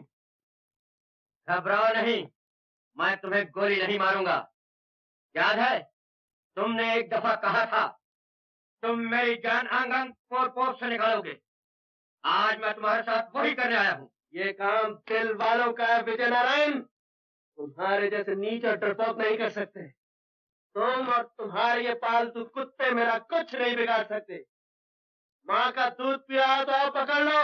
घबराओ नहीं, मैं तुम्हें गोली नहीं मारूंगा। याद है तुमने एक दफा कहा था तुम मेरी जान आंगन पोर से निकालोगे। आज मैं तुम्हारे साथ वही करने आया हूँ। ये काम दिल वालों का है विजय नारायण, तुम्हारे जैसे नीच और डरपोक नहीं कर सकते। तुम और तुम्हारे ये पालतू कुत्ते मेरा कुछ नहीं बिगाड़ सकते। माँ का दूध पिया तो आओ पकड़ लो।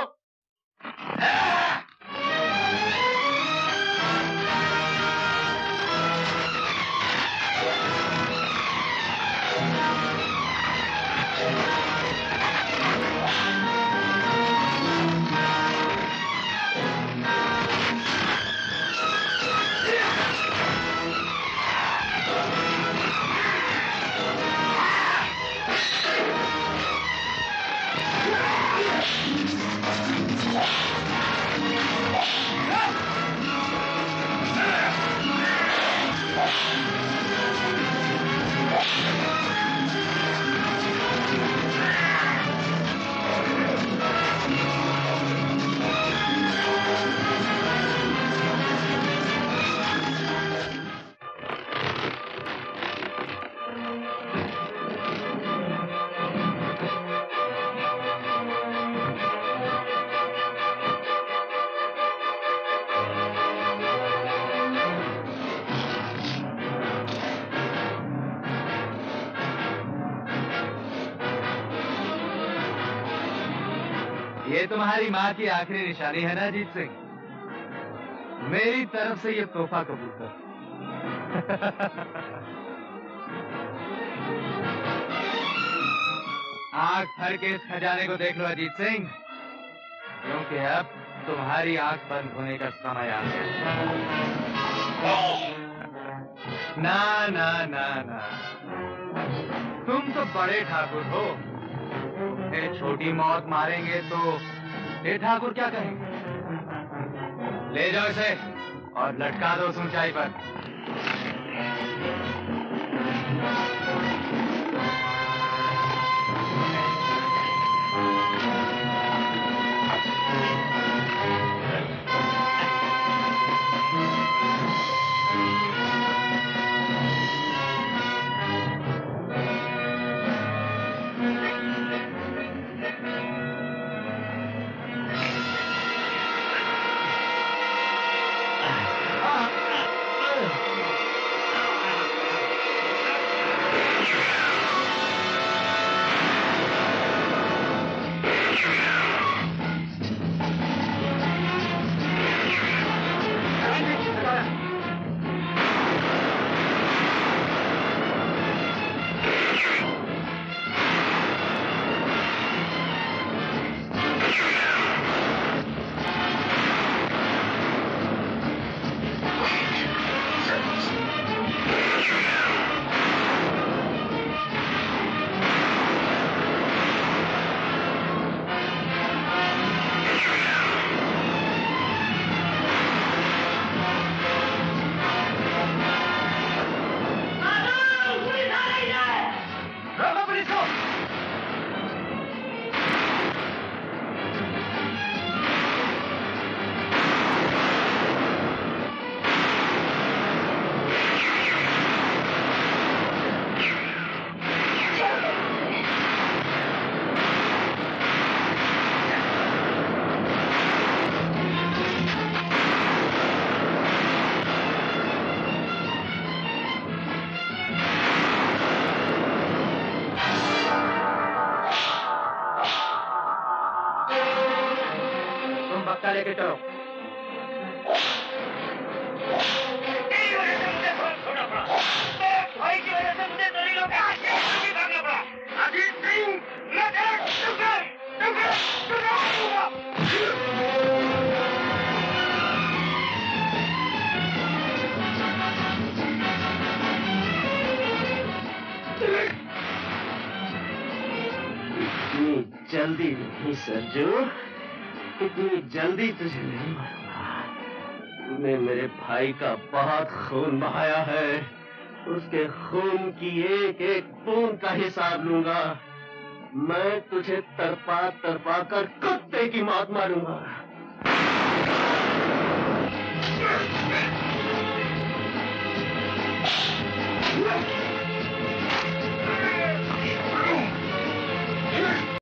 ये तुम्हारी माँ की आखिरी निशानी है ना अजीत सिंह? मेरी तरफ से ये तोहफा कबूल कर। आंख भर के इस खजाने को देख लो अजीत सिंह, क्योंकि अब तुम्हारी आंख बंद होने का समय आ गया। ना ना ना ना, तुम तो बड़े ठाकुर हो, छोटी मौत मारेंगे तो ये ठाकुर क्या कहेंगे? ले जाओ इसे और लटका दो उस ऊंचाई पर। पक्का लेके चलो। भाई की वजह से मुझे दलीलों का भागना पड़ा। अजीत सिंह, मैं इतनी जल्दी नहीं सरजू, इतनी जल्दी तुझे नहीं मारूंगा। तूने मेरे भाई का बहुत खून बहाया है, उसके खून की एक एक बूंद का हिसाब लूंगा। मैं तुझे तड़पा तड़पा कर कुत्ते की मौत मारूंगा। Yeah.